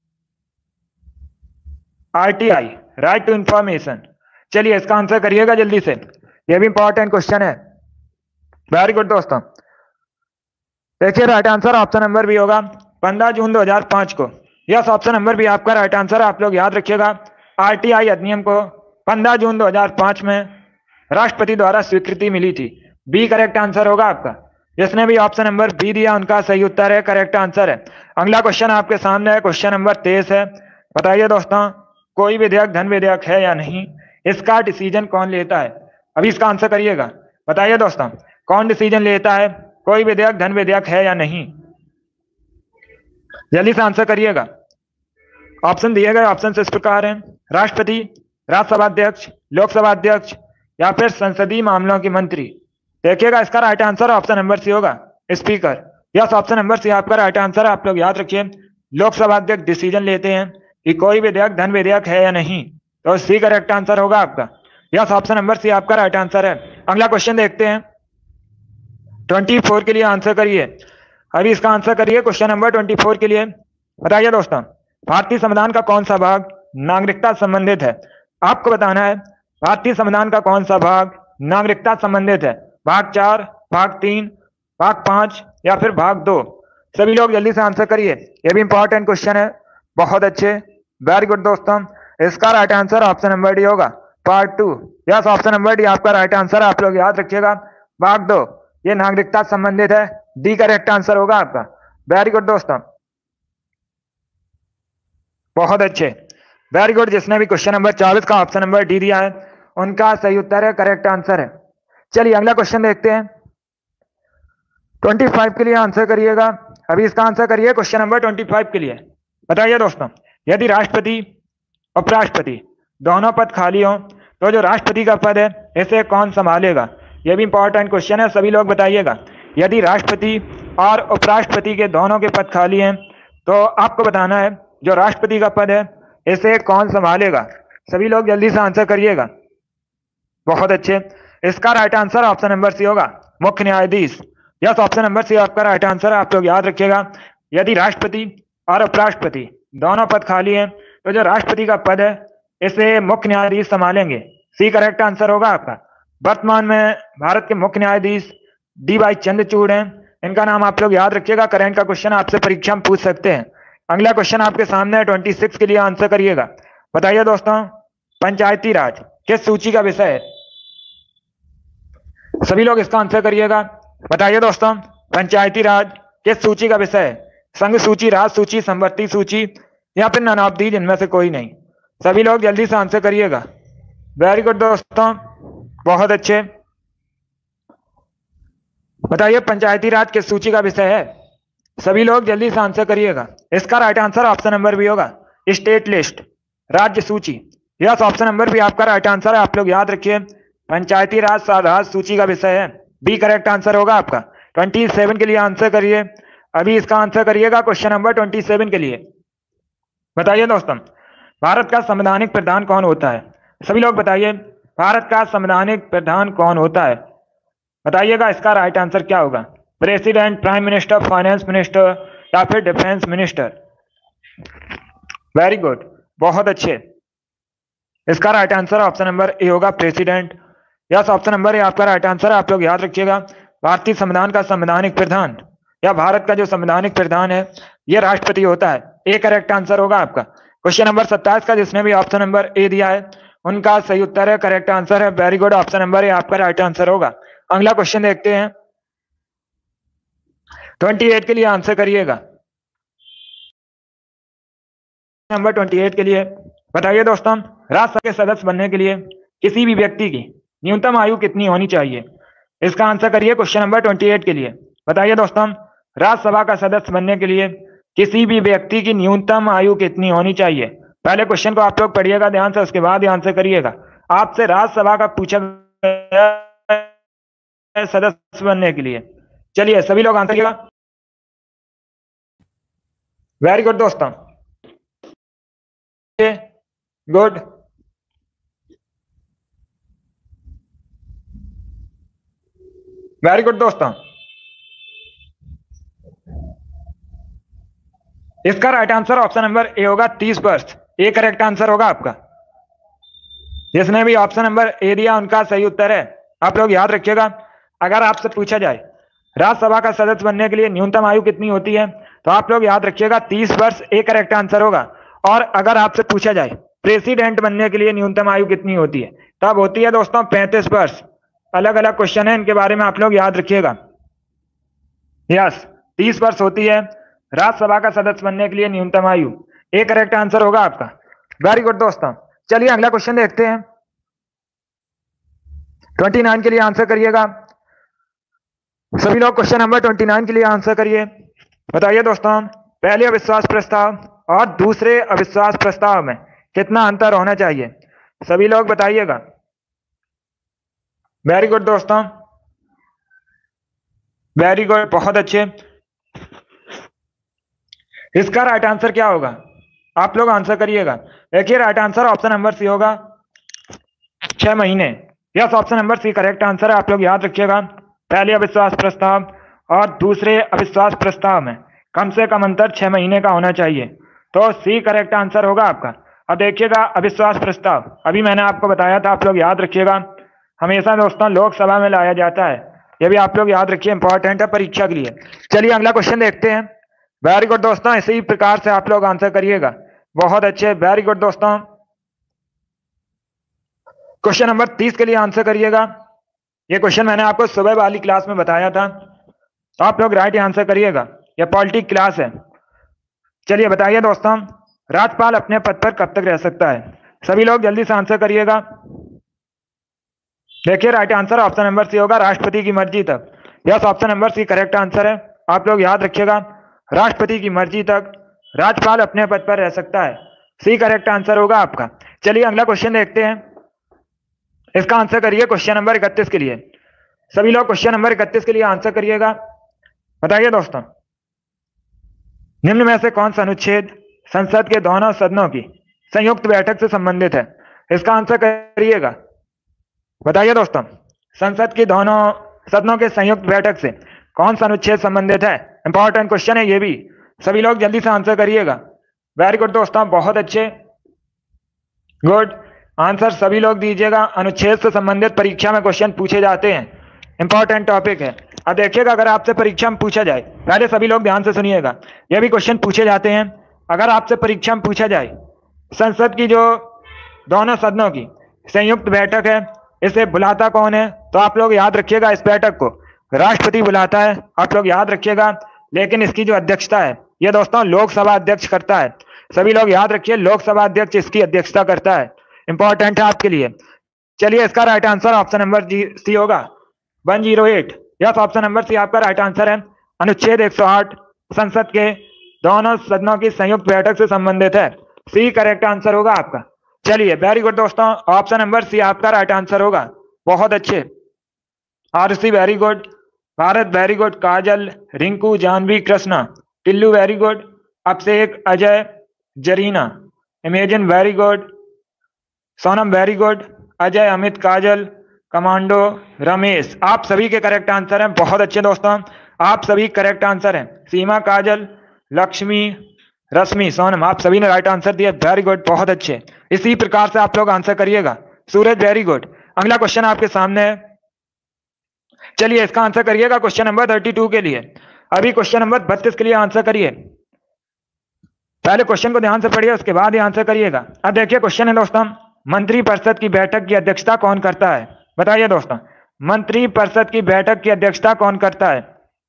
RTI, right to information. चलिए, इसका आंसर करिएगा जल्दी से, यह भी इंपॉर्टेंट क्वेश्चन है। वेरी गुड दोस्तों, देखिए राइट आंसर ऑप्शन नंबर भी होगा 15 जून 2005 को। यस, ऑप्शन नंबर भी आपका राइट आंसर है। आप लोग याद रखिएगा, आरटीआई अधिनियम को 15 जून 2005 में राष्ट्रपति द्वारा स्वीकृति मिली थी। बी करेक्ट आंसर होगा आपका। जिसने भी ऑप्शन नंबर बी दिया उनका सही उत्तर है, करेक्ट आंसर है। अगला क्वेश्चन आपके सामने है, क्वेश्चन नंबर 23 है। बताइए दोस्तों, कोई विधेयक धन विधेयक है या नहीं, इसका डिसीजन कौन लेता है? अभी इसका आंसर करिएगा। बताइए दोस्तों, कौन डिसीजन लेता है, कोई विधेयक धन विधेयक है या नहीं? जल्दी से आंसर करिएगा। ऑप्शन दिए गए ऑप्शन इस प्रकार हैं, राष्ट्रपति, राज्यसभा अध्यक्ष, लोकसभा अध्यक्ष, या फिर संसदीय मामलों के मंत्री। देखिएगा, इसका right answer option number C होगा, speaker. Yes, option number C आपका राइट आंसर है। आप लोग याद रखिए, लोकसभा अध्यक्ष डिसीजन लेते हैं कि कोई विधेयक धन विधेयक है या नहीं, तो सी करेक्ट आंसर होगा आपका। यस, ऑप्शन नंबर सी आपका राइट आंसर है। अगला क्वेश्चन देखते हैं, 24 के लिए आंसर करिए। अभी इसका आंसर करिए क्वेश्चन नंबर 24 के लिए। बताइए दोस्तों, भारतीय संविधान का कौन सा भाग नागरिकता से संबंधित है? आपको बताना है भारतीय संविधान का कौन सा भाग नागरिकता संबंधित है? भाग 4, भाग 3, भाग 5 या फिर भाग 2? सभी लोग जल्दी से आंसर करिए, ये भी इंपॉर्टेंट क्वेश्चन है। बहुत अच्छे, वेरी गुड दोस्तों। इसका right answer option number D होगा, part 2। Yes, option number D आपका राइट आंसर। आप लोग याद रखिएगा, भाग 2 ये नागरिकता संबंधित है। डी करेक्ट आंसर होगा आपका। वेरी गुड दोस्तों, बहुत अच्छे, वेरी गुड। जिसने भी क्वेश्चन नंबर 24 का ऑप्शन नंबर डी दिया है उनका सही उत्तर है, करेक्ट आंसर है। चलिए अगला क्वेश्चन देखते हैं। 25 के लिए आंसर करिएगा। अभी इसका आंसर करिए क्वेश्चन नंबर 25 के लिए। बताइए दोस्तों, यदि राष्ट्रपति उपराष्ट्रपति दोनों पद खाली हो तो जो राष्ट्रपति का पद है इसे कौन संभालेगा? यह भी इंपॉर्टेंट क्वेश्चन है, सभी लोग बताइएगा। यदि राष्ट्रपति और उपराष्ट्रपति के दोनों के पद खाली हैं तो आपको बताना है जो राष्ट्रपति का पद है इसे कौन संभालेगा। सभी लोग जल्दी से आंसर करिएगा। बहुत अच्छे, इसका right answer option number C होगा, मुख्य न्यायाधीश। यस, ऑप्शन नंबर सी आपका राइट आंसर है। आप लोग याद रखिएगा, यदि राष्ट्रपति और उपराष्ट्रपति दोनों पद खाली हैं तो जो राष्ट्रपति का पद है इसे मुख्य न्यायाधीश संभालेंगे। सी करेक्ट आंसर होगा आपका। वर्तमान में भारत के मुख्य न्यायाधीश डी.वाई. चंद्रचूड़ हैं। इनका नाम आप लोग याद रखिएगा, करंट का क्वेश्चन आपसे परीक्षा में पूछ सकते हैं। अगला क्वेश्चन आपके सामने है, 26 के लिए आंसर करिएगा। बताइए दोस्तों, पंचायती राज किस सूची का विषय है? सभी लोग इसका आंसर करिएगा। बताइए दोस्तों, पंचायती राज किस सूची का विषय है? संघ सूची, राज सूची, समवर्ती सूची या फिर नन ऑफ दीज, इनमें से कोई नहीं। सभी लोग जल्दी से आंसर करिएगा। वेरी गुड दोस्तों, बहुत अच्छे। बताइए पंचायती राज किस सूची का विषय है? सभी लोग जल्दी से आंसर करिएगा। इसका right answer option number B होगा, स्टेट लिस्ट, राज्य सूची। यस, ऑप्शन नंबर बी आपका राइट आंसर है। आप लोग याद रखिए, पंचायती राज सूची का विषय है। बी करेक्ट आंसर होगा आपका। 27 के लिए आंसर करिए। अभी इसका आंसर करिएगा क्वेश्चन नंबर 27 के लिए। बताइए दोस्तों, भारत का संवैधानिक प्रधान कौन होता है? सभी लोग बताइए, भारत का संवैधानिक प्रधान कौन होता है? बताइएगा इसका राइट आंसर क्या होगा? President, prime minister, finance minister या फिर डिफेंस मिनिस्टर? वेरी गुड, बहुत अच्छे। इसका right answer option number A होगा, president. Yes, option number A आपका राइट आंसर है। आप लोग याद रखिएगा, भारतीय संविधान का संवैधानिक प्रधान या भारत का जो संवैधानिक प्रधान है यह राष्ट्रपति होता है। ए करेक्ट आंसर होगा आपका। क्वेश्चन नंबर 27 का जिसने भी ऑप्शन नंबर ए दिया है उनका सही उत्तर है, करेक्ट आंसर है। Very good, option number A आपका राइट आंसर होगा। अगला क्वेश्चन देखते हैं, 28 के लिए आंसर करिएगा। नंबर 28 के लिए बताइए दोस्तों, राज्यसभा के सदस्य बनने के लिए किसी भी व्यक्ति की न्यूनतम आयु कितनी होनी चाहिए? इसका आंसर करिए क्वेश्चन नंबर 28 के लिए। बताइए दोस्तों, राज्यसभा का सदस्य बनने के लिए किसी भी व्यक्ति की न्यूनतम आयु कितनी होनी चाहिए? पहले क्वेश्चन को आप लोग पढ़िएगा ध्यान से, उसके बाद ही आंसर करिएगा। आपसे राज्यसभा का पूछा गया सदस्य बनने के लिए। चलिए सभी लोग आंसर करिएगा। वेरी गुड दोस्तों, गुड। वेरी गुड दोस्तों, इसका right answer option number A होगा, 30 वर्ष। ए करेक्ट आंसर होगा आपका। जिसने भी ऑप्शन नंबर ए दिया उनका सही उत्तर है। आप लोग याद रखिएगा, अगर आपसे पूछा जाए राज्यसभा का सदस्य बनने के लिए न्यूनतम आयु कितनी होती है तो आप लोग याद रखिएगा 30 वर्ष। ए करेक्ट आंसर होगा। और अगर आपसे पूछा जाए प्रेसिडेंट बनने के लिए न्यूनतम आयु कितनी होती है तब होती है दोस्तों 35 वर्ष। अलग अलग क्वेश्चन है, इनके बारे में आप लोग याद रखिएगा। यस, 30 वर्ष होती है राज्यसभा का सदस्य बनने के लिए न्यूनतम आयु। ए करेक्ट आंसर होगा आपका। वेरी गुड दोस्तों, चलिए अगला क्वेश्चन देखते हैं। 29 के लिए आंसर करिएगा। सभी लोग क्वेश्चन नंबर 29 के लिए आंसर करिए। बताइए दोस्तों, पहले अविश्वास प्रस्ताव और दूसरे अविश्वास प्रस्ताव में कितना अंतर होना चाहिए? सभी लोग बताइएगा। वेरी गुड दोस्तों, वेरी गुड, बहुत अच्छे। इसका राइट आंसर क्या होगा? आप लोग आंसर करिएगा। देखिए right answer option number C होगा, 6 महीने। Yes, option number C correct answer है। आप लोग याद रखिएगा, पहले अविश्वास प्रस्ताव और दूसरे अविश्वास प्रस्ताव में कम से कम अंतर 6 महीने का होना चाहिए। तो सी करेक्ट आंसर होगा आपका। अब देखिएगा अविश्वास प्रस्ताव, अभी मैंने आपको बताया था, आप लोग याद रखिएगा, हमेशा दोस्तों लोकसभा में लाया जाता है, ये भी आप लोग याद रखिए, इंपॉर्टेंट है परीक्षा के लिए। चलिए अगला क्वेश्चन देखते हैं। वेरी गुड दोस्तों, इसी प्रकार से आप लोग आंसर करिएगा, बहुत अच्छे, वेरी गुड दोस्तों। क्वेश्चन नंबर 30 के लिए आंसर करिएगा। ये क्वेश्चन मैंने आपको सुबह वाली क्लास में बताया था, तो आप लोग राइट आंसर करिएगा, यह पॉलिटिक क्लास है। चलिए बताइए दोस्तों, राज्यपाल अपने पद पर कब तक रह सकता है? सभी लोग जल्दी से आंसर करिएगा। देखिए right answer option number C होगा, राष्ट्रपति की मर्जी तक। Yes, option number C correct answer है, आप लोग याद रखिएगा, राष्ट्रपति की मर्जी तक राज्यपाल अपने पद पर रह सकता है, सी करेक्ट आंसर होगा आपका। चलिए अगला क्वेश्चन देखते हैं, इसका आंसर करिए क्वेश्चन नंबर 31 के लिए। सभी लोग क्वेश्चन नंबर 31 के लिए आंसर करिएगा। बताइए दोस्तों, निम्न में से कौन सा अनुच्छेद संसद के दोनों सदनों की संयुक्त बैठक से संबंधित है? इसका आंसर करिएगा। बताइए दोस्तों, संसद की दोनों सदनों के संयुक्त बैठक से कौन सा अनुच्छेद संबंधित है? इंपॉर्टेंट क्वेश्चन है ये भी, सभी लोग जल्दी से आंसर करिएगा। वेरी गुड दोस्तों, बहुत अच्छे, गुड आंसर सभी लोग दीजिएगा। अनुच्छेद से संबंधित परीक्षा में क्वेश्चन पूछे जाते हैं, इंपॉर्टेंट टॉपिक है। अब देखिएगा, अगर आपसे परीक्षा में पूछा जाए, पहले सभी लोग ध्यान से सुनिएगा, यह भी क्वेश्चन पूछे जाते हैं। अगर आपसे परीक्षा में पूछा जाए संसद की जो दोनों सदनों की संयुक्त बैठक है, इसे बुलाता कौन है? तो आप लोग याद रखिएगा, इस बैठक को राष्ट्रपति बुलाता है, आप लोग याद रखिएगा। लेकिन इसकी जो अध्यक्षता है, यह दोस्तों लोकसभा अध्यक्ष करता है, सभी लोग याद रखिए, लोकसभा अध्यक्ष इसकी अध्यक्षता करता है, इंपॉर्टेंट है आपके लिए। चलिए इसका right answer option number C होगा, 108। यस, ऑप्शन नंबर सी आपका राइट आंसर है। अनुच्छेद 108 संसद के दोनों सदनों की संयुक्त बैठक से संबंधित है, सी करेक्ट आंसर होगा आपका। चलिए वेरी गुड दोस्तों, ऑप्शन नंबर सी आपका राइट आंसर होगा, बहुत अच्छे। RC very good, Bharat very good, Kajal, Rinku, Janvi, Krishna, Tillu very good, Abhishek, Ajay, Zarina, imagine very good, Sonam very good, Ajay, Amit, Kajal, commando, Ramesh, आप सभी के करेक्ट आंसर हैं, बहुत अच्छे दोस्तों, आप सभी करेक्ट आंसर हैं। सीमा, काजल, लक्ष्मी, रश्मि, सोनम, आप सभी ने राइट आंसर दिया, वेरी गुड, बहुत अच्छे। इसी प्रकार से आप लोग आंसर करिएगा। Suraj very good. अगला क्वेश्चन आपके सामने है, चलिए इसका आंसर करिएगा क्वेश्चन नंबर 32 के लिए। अभी क्वेश्चन नंबर 32 के लिए आंसर करिए, पहले क्वेश्चन को ध्यान से पढ़िए, उसके बाद ही आंसर करिएगा। अब देखिए क्वेश्चन है दोस्तों, मंत्रिपरिषद की बैठक की अध्यक्षता कौन करता है? बताइए दोस्तों, मंत्रिपरिषद की बैठक की अध्यक्षता कौन करता है?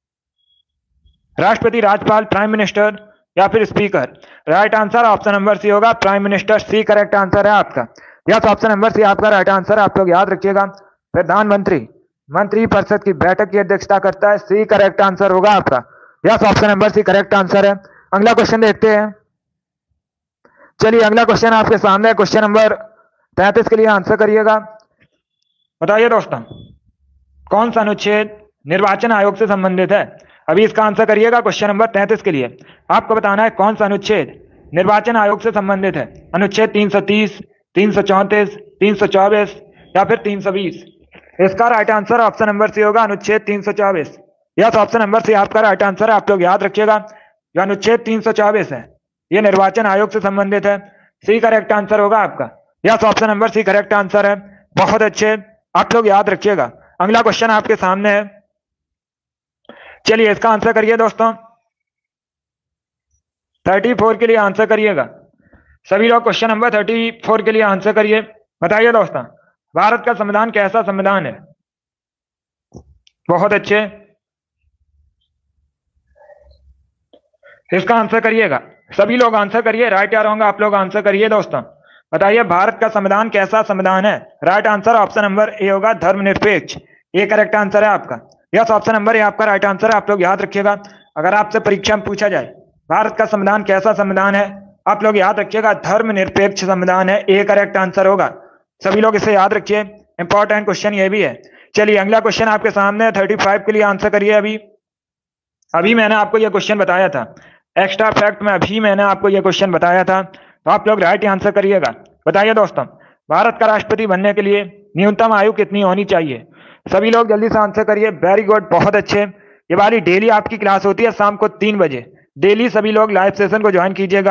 राष्ट्रपति, राज्यपाल, प्राइम मिनिस्टर या फिर speaker? Right answer option number C होगा, prime minister, C correct answer है आपका। यस, ऑप्शन नंबर सी आपका राइट आंसर, आप लोग याद रखिएगा, प्रधानमंत्री मंत्रिपरिषद की बैठक की अध्यक्षता करता है, सी करेक्ट आंसर होगा आपका। Yes, option number C correct answer है। अगला क्वेश्चन देखते हैं, चलिए अगला क्वेश्चन आपके सामने है, क्वेश्चन नंबर 33 के लिए आंसर करिएगा। बताइए दोस्तों, कौन सा अनुच्छेद निर्वाचन आयोग से संबंधित है? अभी इसका आंसर करिएगा क्वेश्चन नंबर 33 के लिए। आपको बताना है कौन सा अनुच्छेद निर्वाचन आयोग से संबंधित है। अनुच्छेद 330, 334, 324 या फिर 320? इसका right answer option number C होगा, अनुच्छेद 324। यस, ऑप्शन नंबर सी आपका राइट आंसर है, आप लोग याद रखिएगा, जो अनुच्छेद 324 है ये निर्वाचन आयोग से संबंधित है, सी करेक्ट आंसर होगा आपका। Yes, option number C correct answer है, बहुत अच्छे, आप लोग याद रखिएगा। अगला क्वेश्चन आपके सामने है, चलिए इसका आंसर करिए दोस्तों, 34 के लिए आंसर करिएगा। सभी लोग क्वेश्चन नंबर 34 के लिए आंसर करिए। बताइए दोस्तों, भारत का संविधान कैसा संविधान है? बहुत अच्छे, इसका आंसर करिएगा। सभी लोग आंसर करिए, राइट या रॉन्ग आप लोग आंसर करिए दोस्तों। बताइए भारत का संविधान कैसा संविधान है? Right answer option number A होगा, धर्मनिरपेक्ष, ये करेक्ट आंसर है आपका। यस, ऑप्शन नंबर ए आपका राइट आंसर है, आप लोग याद रखिएगा। अगर आपसे परीक्षा में पूछा जाए भारत का संविधान कैसा संविधान है, आप लोग याद रखिएगा, धर्मनिरपेक्ष संविधान है, ए करेक्ट आंसर होगा। सभी लोग इसे याद रखिए, इंपॉर्टेंट क्वेश्चन ये भी है। चलिए अगला क्वेश्चन आपके सामने 35 के लिए आंसर करिए। अभी मैंने आपको यह क्वेश्चन बताया था, एक्स्ट्रा फैक्ट में अभी मैंने आपको यह क्वेश्चन बताया था, तो आप लोग राइट आंसर करिएगा। बताइए दोस्तों, भारत का राष्ट्रपति बनने के लिए न्यूनतम आयु कितनी होनी चाहिए? सभी लोग जल्दी से आंसर करिए, वेरी गुड, बहुत अच्छे। ये वाली डेली आपकी क्लास होती है शाम को 3 बजे, डेली सभी लोग लाइव सेशन को ज्वाइन कीजिएगा।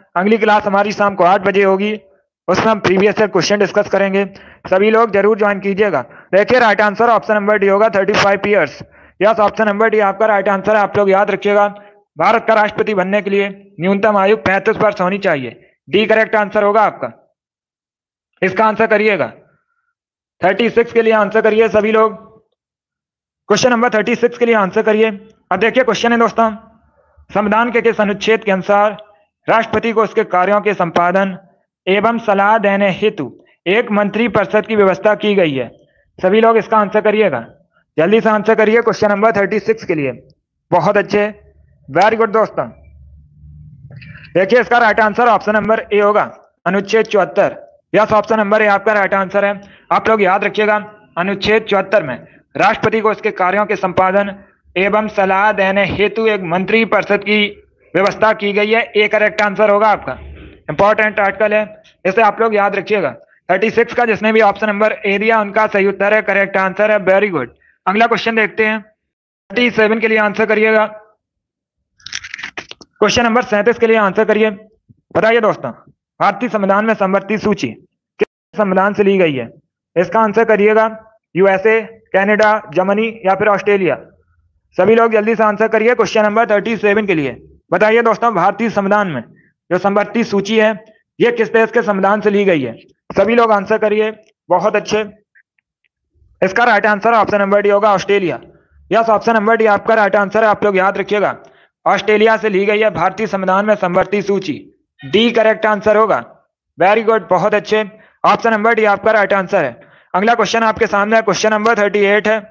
अगली क्लास हमारी शाम को 8 बजे होगी, उसमें हम प्रीवियस ईयर क्वेश्चन डिस्कस करेंगे। सभी लोग जरूर ज्वाइन कीजिएगा। देखिए right answer option number D होगा 35 years. Yes, option number D आपका राइट आंसर है। आप लोग याद रखिएगा, भारत का राष्ट्रपति बनने के लिए न्यूनतम आयु 35 वर्ष होनी चाहिए। डी करेक्ट आंसर होगा आपका। इसका आंसर करिएगा 36 के लिए आंसर करिए सभी लोग। क्वेश्चन नंबर 36 के लिए आंसर करिए। अब देखिए क्वेश्चन है दोस्तों, संविधान के किस अनुच्छेद के अनुसार राष्ट्रपति को उसके कार्यों के संपादन एवं सलाह देने हेतु एक मंत्री परिषद की व्यवस्था की गई है? सभी लोग इसका आंसर करिएगा, जल्दी से आंसर करिए क्वेश्चन नंबर 36 के लिए। बहुत अच्छे, वेरी गुड दोस्तों। देखिए इसका right answer option number A होगा, अनुच्छेद 74। यस, ऑप्शन नंबर ए आपका राइट आंसर है। आप लोग याद रखिएगा, अनुच्छेद 74 में राष्ट्रपति को उसके कार्यों के संपादन एवं सलाह देने हेतु एक मंत्री परिषद की व्यवस्था की गई है। ए करेक्ट आंसर होगा आपका। इंपॉर्टेंट आर्टिकल है, इसे आप लोग याद रखिएगा। 36 का जिसने भी ऑप्शन नंबर ए दिया उनका सही उत्तर है, करेक्ट आंसर है। Very good. अगला क्वेश्चन देखते हैं, 37 के लिए आंसर करिएगा। क्वेश्चन नंबर 37 के लिए आंसर करिए। बताइए दोस्तों, भारतीय संविधान में समवर्ती सूची किस संविधान से ली गई है? इसका आंसर करिएगा यूएसए, कनाडा, जर्मनी या फिर ऑस्ट्रेलिया। सभी लोग जल्दी से आंसर करिए क्वेश्चन नंबर 37 के लिए। बताइए दोस्तों, भारतीय संविधान में जो समवर्ती सूची है ये किस देश के संविधान से ली गई है? सभी लोग आंसर करिए। बहुत अच्छे, इसका right answer option number D होगा, Australia. Yes, option number D आपका राइट आंसर है। आप लोग याद रखिएगा, ऑस्ट्रेलिया से ली गई है भारतीय संविधान में समवर्ती सूची। डी करेक्ट आंसर होगा। वेरी गुड, बहुत अच्छे, ऑप्शन नंबर डी आपका राइट आंसर है। अगला क्वेश्चन आपके सामने है, क्वेश्चन नंबर 38 है।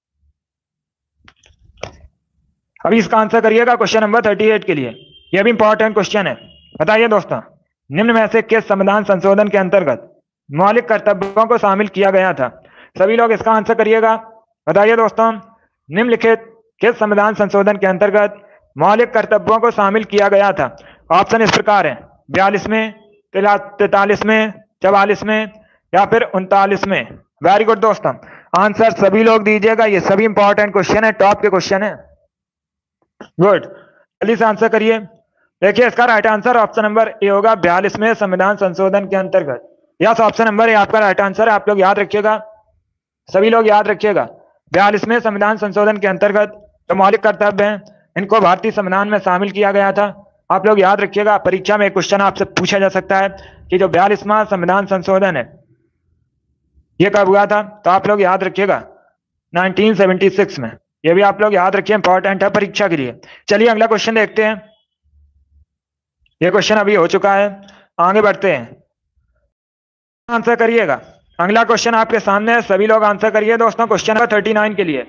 अभी इसका आंसर करिएगा क्वेश्चन नंबर 38 के लिए। यह भी इंपॉर्टेंट क्वेश्चन है। बताइए दोस्तों, निम्न में से किस संविधान संशोधन के अंतर्गत मौलिक कर्तव्यों को शामिल किया गया था? सभी लोग इसका आंसर करिएगा। बताइए दोस्तों, निम्नलिखित किस संविधान संशोधन के अंतर्गत मौलिक कर्तव्यों को शामिल किया गया था? ऑप्शन इस प्रकार है, 42वें, 43वें, 44वें या फिर 39वें। वेरी गुड दोस्तों, आंसर सभी लोग दीजिएगा। ये सभी इंपॉर्टेंट क्वेश्चन है, टॉप के क्वेश्चन है। गुड, जल्दी से आंसर करिए। देखिए इसका right answer option number A होगा, 42वें संविधान संशोधन के अंतर्गत। यस, ऑप्शन नंबर ए आपका राइट आंसर है। आप लोग याद रखिएगा, सभी लोग याद रखिएगा, 42वें संविधान संशोधन के अंतर्गत जो मौलिक कर्तव्य हैं इनको भारतीय संविधान में शामिल किया गया था। आप लोग याद रखिएगा, परीक्षा में एक क्वेश्चन आपसे पूछा जा सकता है कि जो 42वां संविधान संशोधन है ये कब हुआ था? तो आप लोग याद रखिएगा 1976 में। ये भी आप लोग याद रखिए, इंपॉर्टेंट है परीक्षा के लिए। चलिए अगला क्वेश्चन देखते हैं। ये क्वेश्चन अभी हो चुका है, आगे बढ़ते हैं, आंसर करिएगा। अगला क्वेश्चन आपके सामने है, सभी लोग आंसर करिए दोस्तों। क्वेश्चन नंबर 39 के लिए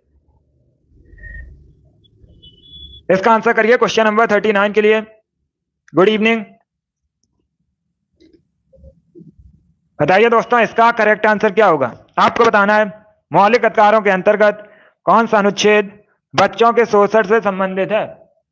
इसका आंसर करिए क्वेश्चन नंबर 39 के लिए। Good evening. बताइए दोस्तों, इसका करेक्ट आंसर क्या होगा? आपको बताना है मौलिक अधिकारों के अंतर्गत कौन सा अनुच्छेद बच्चों के शोषण से संबंधित है?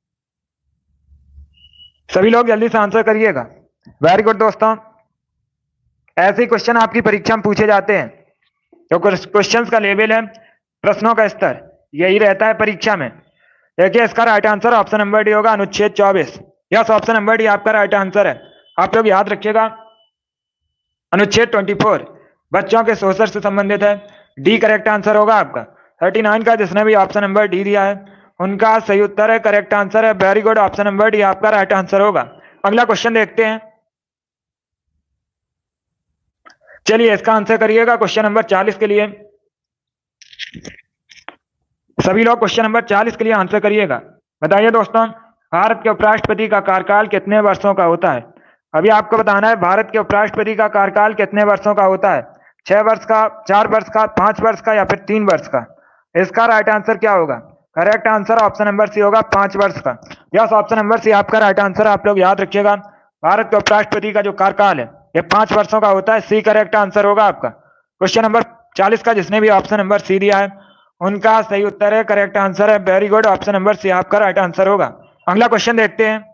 सभी लोग जल्दी से आंसर करिएगा। वेरी गुड दोस्तों, ऐसे क्वेश्चन आपकी परीक्षा में पूछे जाते हैं। तो क्वेश्चंस का लेवल है, प्रश्नों का स्तर यही रहता है परीक्षा में। देखिए इसका right answer option number D होगा, अनुच्छेद 24। यस, ऑप्शन नंबर डी आपका राइट आंसर है। आप लोग याद रखिएगा, अनुच्छेद 24 बच्चों के शोषण से संबंधित है। डी करेक्ट आंसर होगा आपका। 39 का जिसने भी ऑप्शन नंबर डी दिया है उनका सही उत्तर है, करेक्ट आंसर है। Very good, option number D आपका राइट आंसर होगा। अगला क्वेश्चन देखते हैं। चलिए इसका आंसर करिएगा क्वेश्चन नंबर 40 के लिए। सभी लोग क्वेश्चन नंबर 40 के लिए आंसर करिएगा। बताइए दोस्तों, भारत के उपराष्ट्रपति का कार्यकाल कितने वर्षों का होता है? अभी आपको बताना है भारत के उपराष्ट्रपति का कार्यकाल कितने वर्षों का होता है? 6 वर्ष का, 4 वर्ष का, 5 वर्ष का या फिर 3 वर्ष का? इसका राइट आंसर क्या होगा? Correct answer option number C होगा, 5 वर्ष का। यस, ऑप्शन नंबर सी आपका राइट आंसर। आप लोग याद रखिएगा, भारत के उपराष्ट्रपति का जो कार्यकाल है ये 5 वर्षों का होता है। सी करेक्ट आंसर होगा आपका। क्वेश्चन नंबर 40 का जिसने भी ऑप्शन नंबर सी दिया है उनका सही उत्तर है, करेक्ट आंसर है। Very good, option number C आपका राइट आंसर होगा। अगला क्वेश्चन देखते हैं।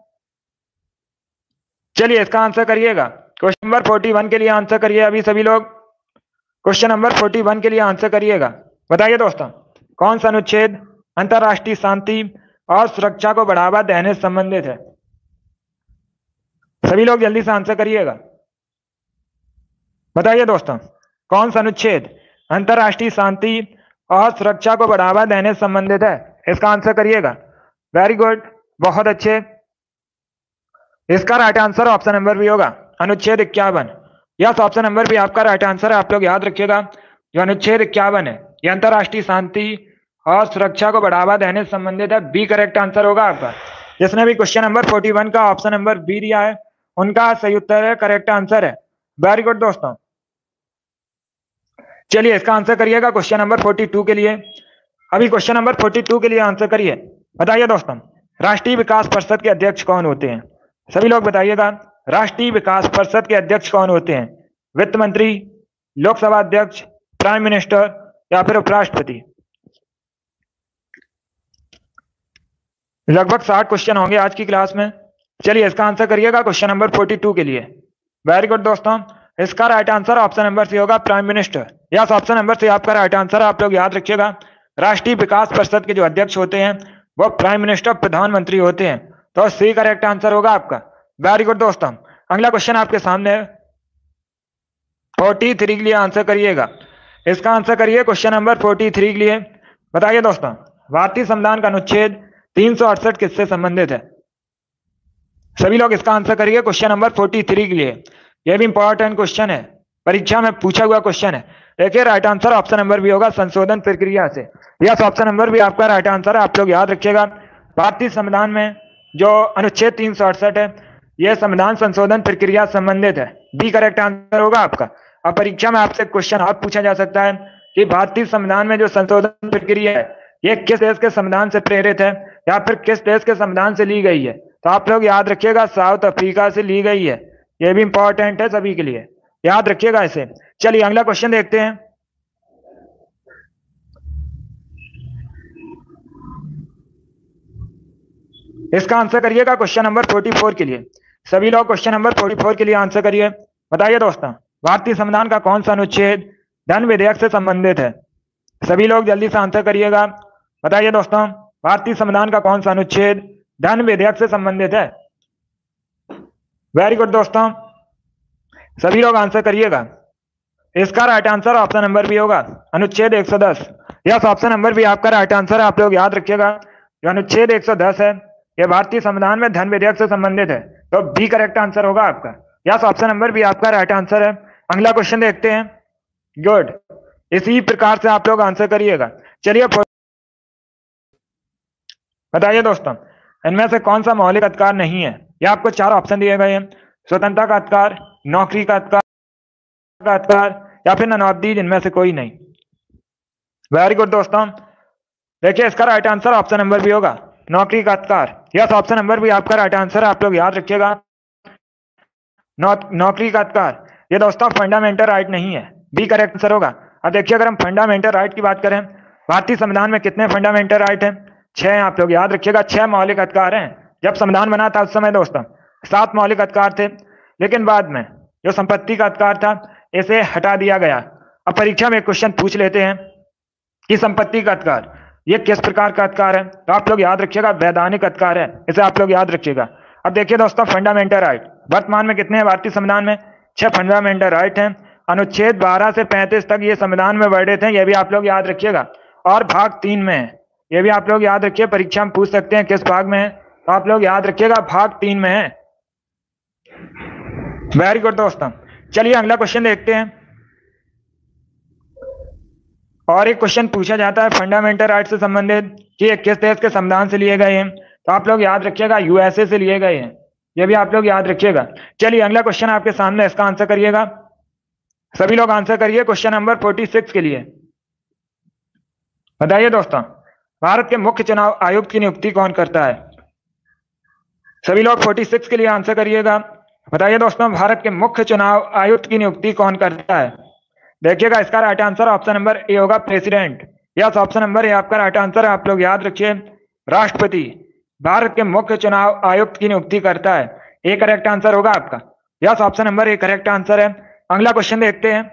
चलिए इसका आंसर करिएगा। क्वेश्चन नंबर 41 के लिए आंसर करिए अभी सभी लोग। क्वेश्चन नंबर 41 के लिए आंसर करिएगा। बताइए दोस्तों, कौन सा अनुच्छेद अंतरराष्ट्रीय शांति और सुरक्षा को बढ़ावा देने से संबंधित है? सभी लोग जल्दी से आंसर करिएगा। बताइए दोस्तों, कौन सा अनुच्छेद अंतरराष्ट्रीय शांति और सुरक्षा को बढ़ावा देने से संबंधित है? इसका आंसर करिएगा। वेरी गुड, बहुत अच्छे। इसका right answer option number B होगा, अनुच्छेद 51। यस, ऑप्शन नंबर बी आपका राइट आंसर है। आप लोग याद रखिएगा, जो अनुच्छेद 51 है ये अंतरराष्ट्रीय शांति और सुरक्षा को बढ़ावा देने से संबंधित है। बी करेक्ट आंसर होगा आपका। जिसने भी क्वेश्चन नंबर 41 का ऑप्शन नंबर बी दिया है उनका सही उत्तर है, करेक्ट आंसर है। वेरी गुड दोस्तों, चलिए इसका आंसर करिएगा क्वेश्चन नंबर 42 के लिए। अभी क्वेश्चन नंबर 42 के लिए आंसर करिए। बताइए दोस्तों, राष्ट्रीय विकास परिषद के अध्यक्ष कौन होते हैं? सभी लोग बताइएगा, राष्ट्रीय विकास परिषद के अध्यक्ष कौन होते हैं? वित्त मंत्री, लोकसभा अध्यक्ष, प्राइम मिनिस्टर या फिर उपराष्ट्रपति? लगभग 60 क्वेश्चन होंगे आज की क्लास में। चलिए इसका आंसर करिएगा क्वेश्चन नंबर 42 के लिए। वेरी गुड दोस्तों, इसका right answer option number C होगा, prime minister. Yes, option number C आपका राइट आंसर है। आप लोग याद रखिएगा, राष्ट्रीय विकास परिषद के जो अध्यक्ष होते हैं वो प्राइम मिनिस्टर, प्रधानमंत्री होते हैं। तो सी करेक्ट आंसर होगा आपका। वेरी गुड दोस्तों, अगला क्वेश्चन आपके सामने है 43 के लिए आंसर करिएगा। इसका आंसर करिए क्वेश्चन नंबर 43 के लिए। बताइए दोस्तों, भारतीय संविधान का अनुच्छेद 368 किससे संबंधित है? सभी लोग इसका आंसर करिए क्वेश्चन नंबर 43 के लिए। यह भी इंपॉर्टेंट क्वेश्चन है, परीक्षा में पूछा हुआ क्वेश्चन है। देखिए right answer option number B होगा, संशोधन प्रक्रिया से। यस, ऑप्शन नंबर बी आपका राइट आंसर है। आप लोग याद रखिएगा, भारतीय संविधान में जो अनुच्छेद 368 है यह संविधान संशोधन प्रक्रिया संबंधित है। बी करेक्ट आंसर होगा आपका। अब परीक्षा में आपसे क्वेश्चन और पूछा जा सकता है कि भारतीय संविधान में जो संशोधन प्रक्रिया है ये किस देश के संविधान से प्रेरित है या फिर किस देश के संविधान से ली गई है? तो आप लोग याद रखिएगा, साउथ अफ्रीका से ली गई है। यह भी इंपॉर्टेंट है सभी के लिए, याद रखिएगा इसे। चलिए अगला क्वेश्चन देखते हैं। इसका आंसर करिएगा क्वेश्चन नंबर 44 के लिए। सभी लोग क्वेश्चन नंबर 44 के लिए आंसर करिए। बताइए दोस्तों, भारतीय संविधान का कौन सा अनुच्छेद धन विधेयक से संबंधित है? सभी लोग जल्दी से आंसर करिएगा। बताइए दोस्तों, भारतीय संविधान का कौन सा अनुच्छेद धन विधेयक से संबंधित है? वेरी गुड दोस्तों, सभी लोग आंसर करिएगा। इसका right answer option number B होगा, अनुच्छेद 110। यस, ऑप्शन नंबर बी आपका राइट आंसर है। आप लोग याद रखिएगा, जो अनुच्छेद 110 है यह भारतीय संविधान में धन विधेयक से संबंधित है। तो बी करेक्ट आंसर होगा आपका। यस, ऑप्शन नंबर बी आपका राइट आंसर है। अगला क्वेश्चन देखते हैं। गुड, इसी प्रकार से आप लोग आंसर करिएगा। चलिए बताइए दोस्तों, इनमें से कौन सा मौलिक अधिकार नहीं है? ये आपको 4 ऑप्शन दिए गए हैं, स्वतंत्रता का अधिकार, नौकरी का अधिकार या फिर नन ऑफ दीज, इनमें से कोई नहीं। वेरी गुड दोस्तों, देखिए इसका right answer option number B होगा, नौकरी का अधिकार। यस, ऑप्शन नंबर बी आपका राइट आंसर है। आप लोग याद रखिएगा, नौकरी का अधिकार ये दोस्तों फंडामेंटल राइट नहीं है। बी करेक्ट आंसर होगा। अब देखिए, अगर हम फंडामेंटल राइट की बात करें, भारतीय संविधान में कितने फंडामेंटल राइट हैं? 6। आप लोग याद रखिएगा, 6 मौलिक अधिकार हैं। जब संविधान बना था उस समय दोस्तों 7 मौलिक अधिकार थे, लेकिन बाद में जो संपत्ति का अधिकार था इसे हटा दिया गया। अब परीक्षा में क्वेश्चन पूछ लेते हैं कि संपत्ति का अधिकार ये किस प्रकार का अधिकार है? तो आप लोग याद रखिएगा, वैधानिक अधिकार है, इसे आप लोग याद रखिएगा। अब देखिए दोस्तों, फंडामेंटल राइट वर्तमान में कितने हैं भारतीय संविधान में? 6 फंडामेंटल राइट हैं। अनुच्छेद 12 से 35 तक ये संविधान में वर्णित हैं, ये भी आप लोग याद रखिएगा। और भाग 3 में है, ये भी आप लोग याद रखिए। परीक्षा में पूछ सकते हैं किस भाग में है, तो आप लोग याद रखिएगा भाग 3 में है। वेरी गुड दोस्तों, चलिए अगला क्वेश्चन देखते हैं। और एक क्वेश्चन पूछा जाता है फंडामेंटल राइट से संबंधित कि ये किस देश के संविधान से लिए गए हैं? तो आप लोग याद रखिएगा, यूएसए से लिए गए हैं, ये भी आप लोग याद रखिएगा। चलिए अगला क्वेश्चन आपके सामने, इसका आंसर करिएगा। सभी लोग आंसर करिए क्वेश्चन नंबर 46 के लिए। बताइए दोस्तों, भारत के मुख्य चुनाव आयुक्त की नियुक्ति कौन करता है? सभी लोग 46 के लिए आंसर करिएगा। बताइए दोस्तों, भारत के मुख्य चुनाव आयुक्त की नियुक्ति कौन करता है? देखिएगा, इसका right answer option number A होगा, president. Yes, option number A आपका राइट आंसर है। आप लोग याद रखिए, राष्ट्रपति भारत के मुख्य चुनाव आयुक्त की नियुक्ति करता है। ए करेक्ट आंसर होगा आपका। Yes, option number A correct answer है। अगला क्वेश्चन देखते हैं।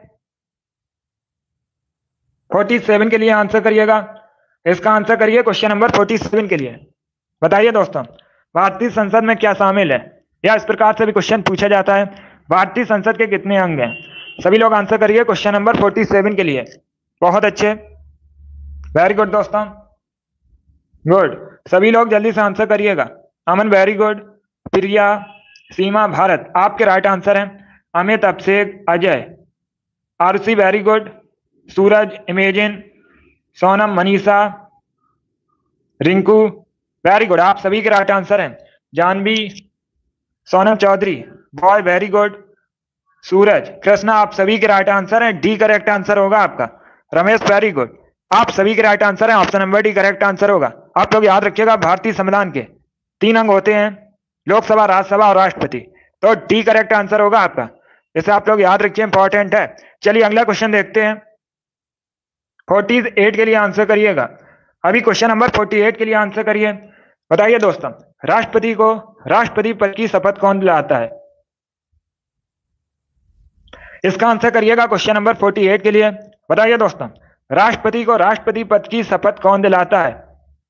47 के लिए आंसर करिएगा। इसका आंसर करिए क्वेश्चन नंबर 47 के लिए। बताइए दोस्तों, भारतीय संसद में क्या शामिल है? या इस प्रकार से भी क्वेश्चन पूछा जाता है, भारतीय संसद के कितने अंग हैं? सभी लोग आंसर करिए क्वेश्चन नंबर 47 के लिए। बहुत अच्छे, वेरी गुड दोस्तों, गुड। सभी लोग जल्दी से आंसर करिएगा। अमन वेरी गुड, प्रिया, सीमा, भारत आपके राइट आंसर हैं। अमित, अभिषेक, अजय, आरुषि वेरी गुड, सूरज, इमेजिन, सोनम, मनीषा, रिंकू वेरी गुड, आप सभी के राइट आंसर हैं। जानवी, सोनम चौधरी बॉय वेरी गुड, सूरज, कृष्णा आप सभी के राइट आंसर हैं। डी करेक्ट आंसर होगा आपका। रमेश वेरी गुड, आप सभी के राइट आंसर हैं। Option number D correct answer होगा। आप लोग याद रखिएगा भारतीय संविधान के 3 अंग होते हैं, लोकसभा, राज्यसभा और राष्ट्रपति, तो डी करेक्ट आंसर होगा आपका। इसे आप लोग याद रखिए, इंपॉर्टेंट है। चलिए अगला क्वेश्चन देखते हैं। 48 के लिए आंसर करिएगा। अभी क्वेश्चन नंबर 48 के लिए आंसर करिए। बताइए दोस्तों, राष्ट्रपति को राष्ट्रपति पद की शपथ कौन दिलाता है? इसका आंसर करिएगा क्वेश्चन नंबर 48 के लिए। बताइए दोस्तों, राष्ट्रपति को राष्ट्रपति पद की शपथ कौन दिलाता है?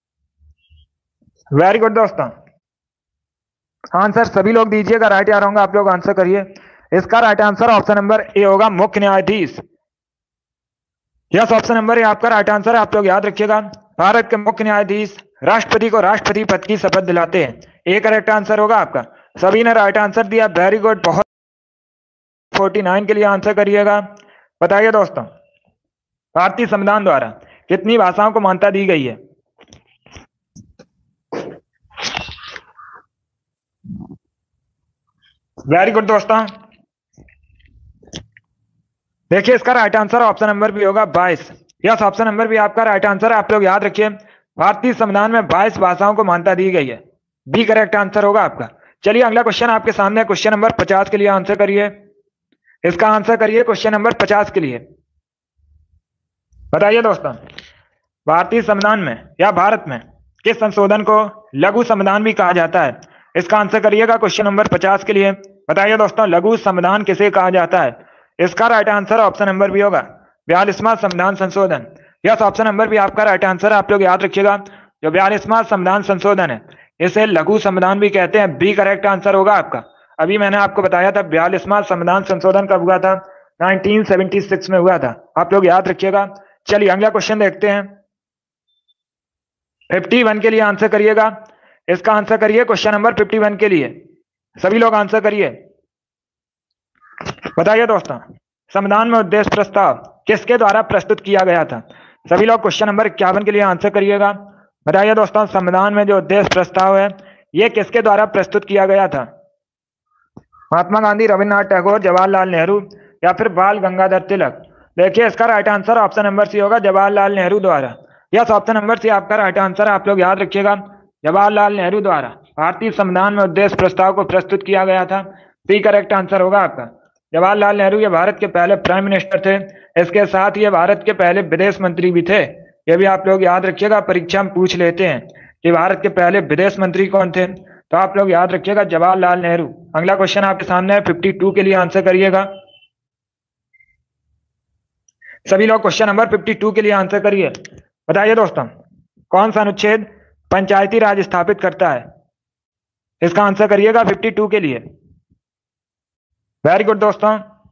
वेरी गुड दोस्तों, आंसर सभी लोग दीजिएगा, राइट या रॉन्ग आप लोग आंसर करिए। इसका right answer option number A होगा, मुख्य न्यायाधीश। यस, ऑप्शन नंबर ए आपका राइट आंसर है। आप लोग याद रखिएगा, भारत के मुख्य न्यायाधीश राष्ट्रपति को राष्ट्रपति पद की शपथ दिलाते हैं। ए करेक्ट आंसर होगा आपका। सभी ने राइट आंसर दिया, वेरी गुड, बहुत। 49 के लिए आंसर करिएगा। बताइए दोस्तों, भारतीय संविधान द्वारा कितनी भाषाओं को मान्यता दी गई है? वेरी गुड दोस्तों, देखिए इसका राइट आंसर ऑप्शन नंबर भी होगा 22। यस, ऑप्शन नंबर भी आपका राइट आंसर है। आप लोग याद रखिए, भारतीय संविधान में 22 भाषाओं को मान्यता दी गई है। बी करेक्ट आंसर होगा आपका। चलिए अगला क्वेश्चन आपके सामने, क्वेश्चन नंबर 50 के लिए आंसर करिए। इसका आंसर करिए क्वेश्चन नंबर 50 के लिए। बताइए दोस्तों, भारतीय संविधान में या भारत में किस संशोधन को लघु संविधान भी कहा जाता है? इसका आंसर करिएगा क्वेश्चन नंबर 50 के लिए। बताइए दोस्तों, लघु संविधान किसे कहा जाता है? इसका राइट आंसर ऑप्शन नंबर भी होगा 42वां संविधान संशोधन। यस, ऑप्शन नंबर भी आपका राइट आंसर है। आप लोग याद रखिएगा, जो 42वां संविधान संशोधन है इसे लघु संविधान भी कहते हैं। बी करेक्ट आंसर होगा आपका। अभी मैंने आपको बताया था 42वां संविधान संशोधन कब हुआ था? 1976 में हुआ था। आप लोग याद रखिएगा। चलिए अगला क्वेश्चन देखते हैं। 51 के लिए आंसर करिएगा। इसका आंसर करिए क्वेश्चन नंबर 51 के लिए। सभी लोग आंसर करिए। बताइए दोस्तों, संविधान में उद्देश्य प्रस्ताव किसके द्वारा प्रस्तुत किया गया था? सभी लोग क्वेश्चन नंबर 51 के लिए आंसर करिएगा। बताइए दोस्तों, संविधान में जो उद्देश्य प्रस्ताव है यह किसके द्वारा प्रस्तुत किया गया था? महात्मा गांधी, रविन्द्रनाथ टैगोर, जवाहरलाल नेहरू या फिर बाल गंगाधर तिलक? देखिए इसका right answer option number C होगा, जवाहरलाल नेहरू द्वारा। यस, ऑप्शन नंबर सी आपका राइट आंसर है। आप लोग याद रखिएगा, जवाहरलाल नेहरू द्वारा भारतीय संविधान में उद्देश्य प्रस्ताव को प्रस्तुत किया गया था। सी करेक्ट आंसर होगा आपका। जवाहरलाल नेहरू ये भारत के पहले प्राइम मिनिस्टर थे। इसके साथ ये भारत के पहले विदेश मंत्री भी थे। ये भी आप लोग याद रखिएगा, परीक्षा में पूछ लेते हैं कि भारत के पहले विदेश मंत्री कौन थे, तो आप लोग याद रखिएगा जवाहरलाल नेहरू। अगला क्वेश्चन आपके सामने है, 52 के लिए आंसर करिएगा। सभी लोग क्वेश्चन नंबर 52 के लिए आंसर करिए। बताइए दोस्तों, कौन सा अनुच्छेद पंचायती राज स्थापित करता है? इसका आंसर करिएगा 52 के लिए। वेरी गुड दोस्तों,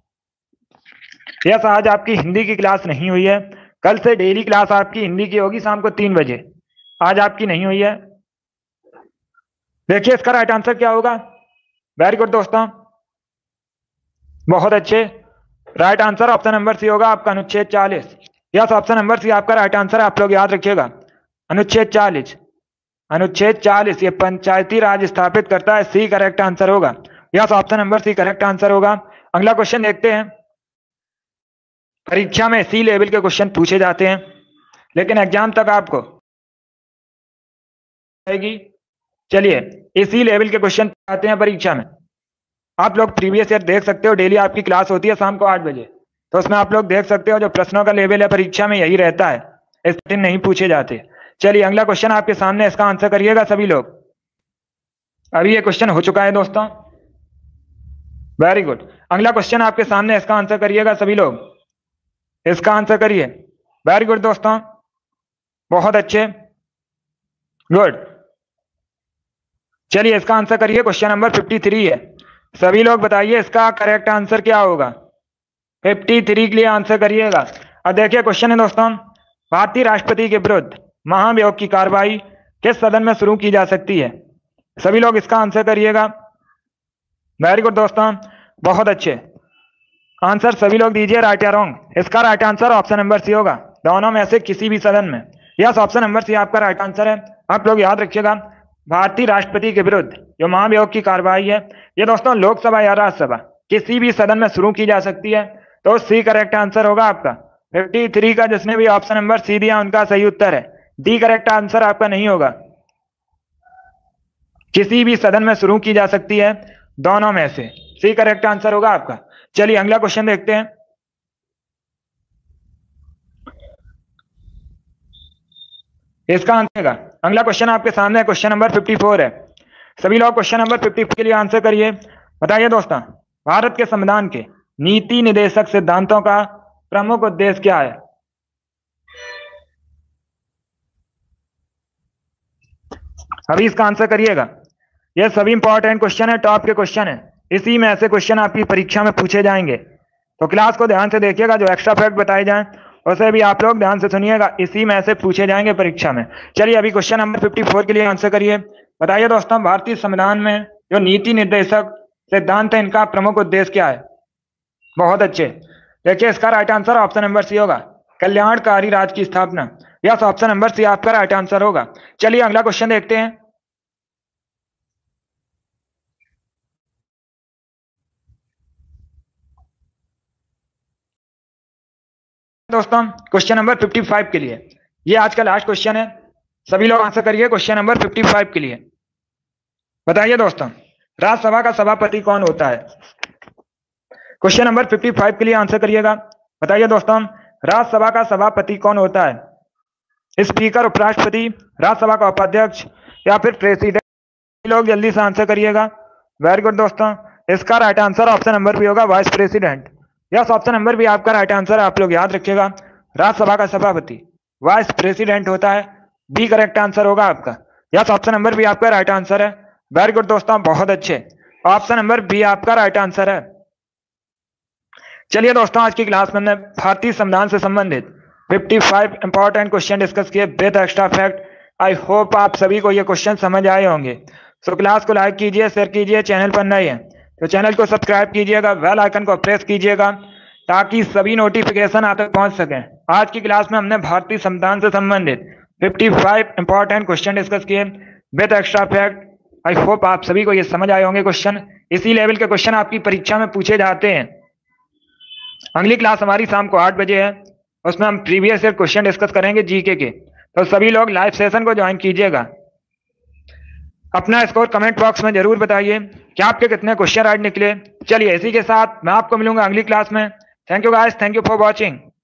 यस, आज आपकी हिंदी की क्लास नहीं हुई है। कल से डेली क्लास आपकी हिंदी की होगी शाम को 3 बजे। आज आपकी नहीं हुई है। देखिए इसका राइट आंसर क्या होगा? वेरी गुड दोस्तों, बहुत अच्छे, right answer option number C होगा आपका, अनुच्छेद 40। यस, ऑप्शन नंबर सी आपका राइट आंसर है। आप लोग याद रखिएगा, अनुच्छेद 40, अनुच्छेद 40 ये पंचायती राज स्थापित करता है। सी करेक्ट आंसर होगा। Yes, option number C correct answer होगा। अगला क्वेश्चन देखते हैं। परीक्षा में सी लेवल के क्वेश्चन पूछे जाते हैं, लेकिन एग्जाम तक आपको आएगी। चलिए इसी लेवल के क्वेश्चन आते हैं परीक्षा में। आप लोग प्रीवियस ईयर देख सकते हो, डेली आपकी क्लास होती है शाम को 8 बजे, तो उसमें आप लोग देख सकते हो जो प्रश्नों का लेवल है परीक्षा में यही रहता है, इससे नहीं पूछे जाते। चलिए अगला क्वेश्चन आपके सामने, इसका आंसर करिएगा सभी लोग। अभी ये क्वेश्चन हो चुका है दोस्तों। वेरी गुड, अगला क्वेश्चन आपके सामने, इसका आंसर करिएगा सभी लोग। इसका आंसर करिए। वेरी गुड दोस्तों, बहुत अच्छे, गुड। चलिए इसका आंसर करिए, क्वेश्चन नंबर 53 है। सभी लोग बताइए इसका करेक्ट आंसर क्या होगा। 53 के लिए आंसर करिएगा। अब देखिए क्वेश्चन है दोस्तों, भारतीय राष्ट्रपति के विरुद्ध महाभियोग की कार्रवाई किस सदन में शुरू की जा सकती है। सभी लोग इसका आंसर करिएगा। वेरी गुड दोस्तों, बहुत अच्छे आंसर सभी लोग दीजिए, राइट या रॉन्ग। इसका right answer option number C होगा, दोनों में से किसी भी सदन में। यस, ऑप्शन नंबर सी आपका राइट आंसर है। आप लोग याद रखिएगा, भारतीय राष्ट्रपति के विरुद्ध जो महाभियोग की कार्रवाई है ये दोस्तों लोकसभा या राज्यसभा किसी भी सदन में शुरू की जा सकती है। तो सी करेक्ट आंसर होगा आपका। 53 का जिसने भी ऑप्शन नंबर सी दिया उनका सही उत्तर है। डी करेक्ट आंसर आपका नहीं होगा। किसी भी सदन में शुरू की जा सकती है, दोनों में से सी करेक्ट आंसर होगा आपका। चलिए अगला क्वेश्चन देखते हैं। इसका आंसर अगला क्वेश्चन आपके सामने क्वेश्चन नंबर 54 है। सभी लोग क्वेश्चन नंबर 54 के लिए आंसर करिए। बताइए दोस्तों, भारत के संविधान के नीति निदेशक सिद्धांतों का प्रमुख उद्देश्य क्या है। अभी इसका आंसर करिएगा। यह सभी इंपॉर्टेंट क्वेश्चन है, टॉप के क्वेश्चन है। इसी में ऐसे क्वेश्चन आपकी परीक्षा में पूछे जाएंगे, तो क्लास को ध्यान से देखिएगा। जो एक्स्ट्रा फैक्ट बताए जाएं उसे भी आप लोग ध्यान से सुनिएगा, इसी में ऐसे पूछे जाएंगे परीक्षा में। चलिए अभी क्वेश्चन नंबर 54 के लिए आंसर करिए। बताइए दोस्तों, भारतीय संविधान में जो नीति निर्देशक सिद्धांत है इनका प्रमुख उद्देश्य क्या है। बहुत अच्छे, देखिए इसका right answer option number C होगा, कल्याणकारी राज्य की स्थापना। यस, ऑप्शन नंबर सी आपका राइट आंसर होगा। चलिए अगला क्वेश्चन देखते हैं। दोस्तों क्वेश्चन नंबर 55 के लिए, ये आज का लास्ट क्वेश्चन है। सभी लोग आंसर करिए क्वेश्चन नंबर 55 के लिए। बताइए दोस्तों, राज्यसभा का सभापति कौन होता है। क्वेश्चन नंबर 55 के लिए आंसर करिएगा। बताइए दोस्तों, राज्यसभा का सभापति कौन होता है। स्पीकर, उपराष्ट्रपति, राज्यसभा का उपाध्यक्ष या फिर प्रेसिडेंट। लोग जल्दी से आंसर करिएगा। वेरी गुड दोस्तों, इसका right answer option number B होगा, vice president. Yes, option number B आपका राइट आंसर है। आप लोग याद रखिएगा, राज्यसभा का सभापति वाइस प्रेसिडेंट होता है। बी करेक्ट आंसर होगा आपका। यस, ऑप्शन नंबर बी आपका राइट आंसर है। वेरी गुड दोस्तों, बहुत अच्छे, ऑप्शन नंबर बी आपका राइट आंसर है। चलिए दोस्तों, आज की क्लास में हमने भारतीय संविधान से संबंधित 55 इंपॉर्टेंट क्वेश्चन डिस्कस किए with extra fact. I hope आप सभी को ये क्वेश्चन समझ आए होंगे। तो क्लास को लाइक कीजिए, शेयर कीजिए। चैनल पर नए हैं तो चैनल को सब्सक्राइब कीजिएगा, बेल आइकन को प्रेस कीजिएगा ताकि सभी नोटिफिकेशन आप तक पहुंच सकें। आज की क्लास में हमने भारतीय संविधान से संबंधित 55 इंपॉर्टेंट क्वेश्चन डिस्कस किए with extra fact. I hope आप सभी को ये समझ आए होंगे क्वेश्चन। इसी लेवल के क्वेश्चन आपकी परीक्षा में पूछे जाते हैं। अगली क्लास हमारी शाम को 8 बजे है, उसमें हम प्रीवियस ईयर क्वेश्चन डिस्कस करेंगे जीके के। तो सभी लोग लाइव सेशन को ज्वाइन कीजिएगा। अपना स्कोर कमेंट बॉक्स में जरूर बताइए कि आपके कितने क्वेश्चन राइट निकले। चलिए इसी के साथ मैं आपको मिलूंगा अगली क्लास में। Thank you guys, thank you for watching.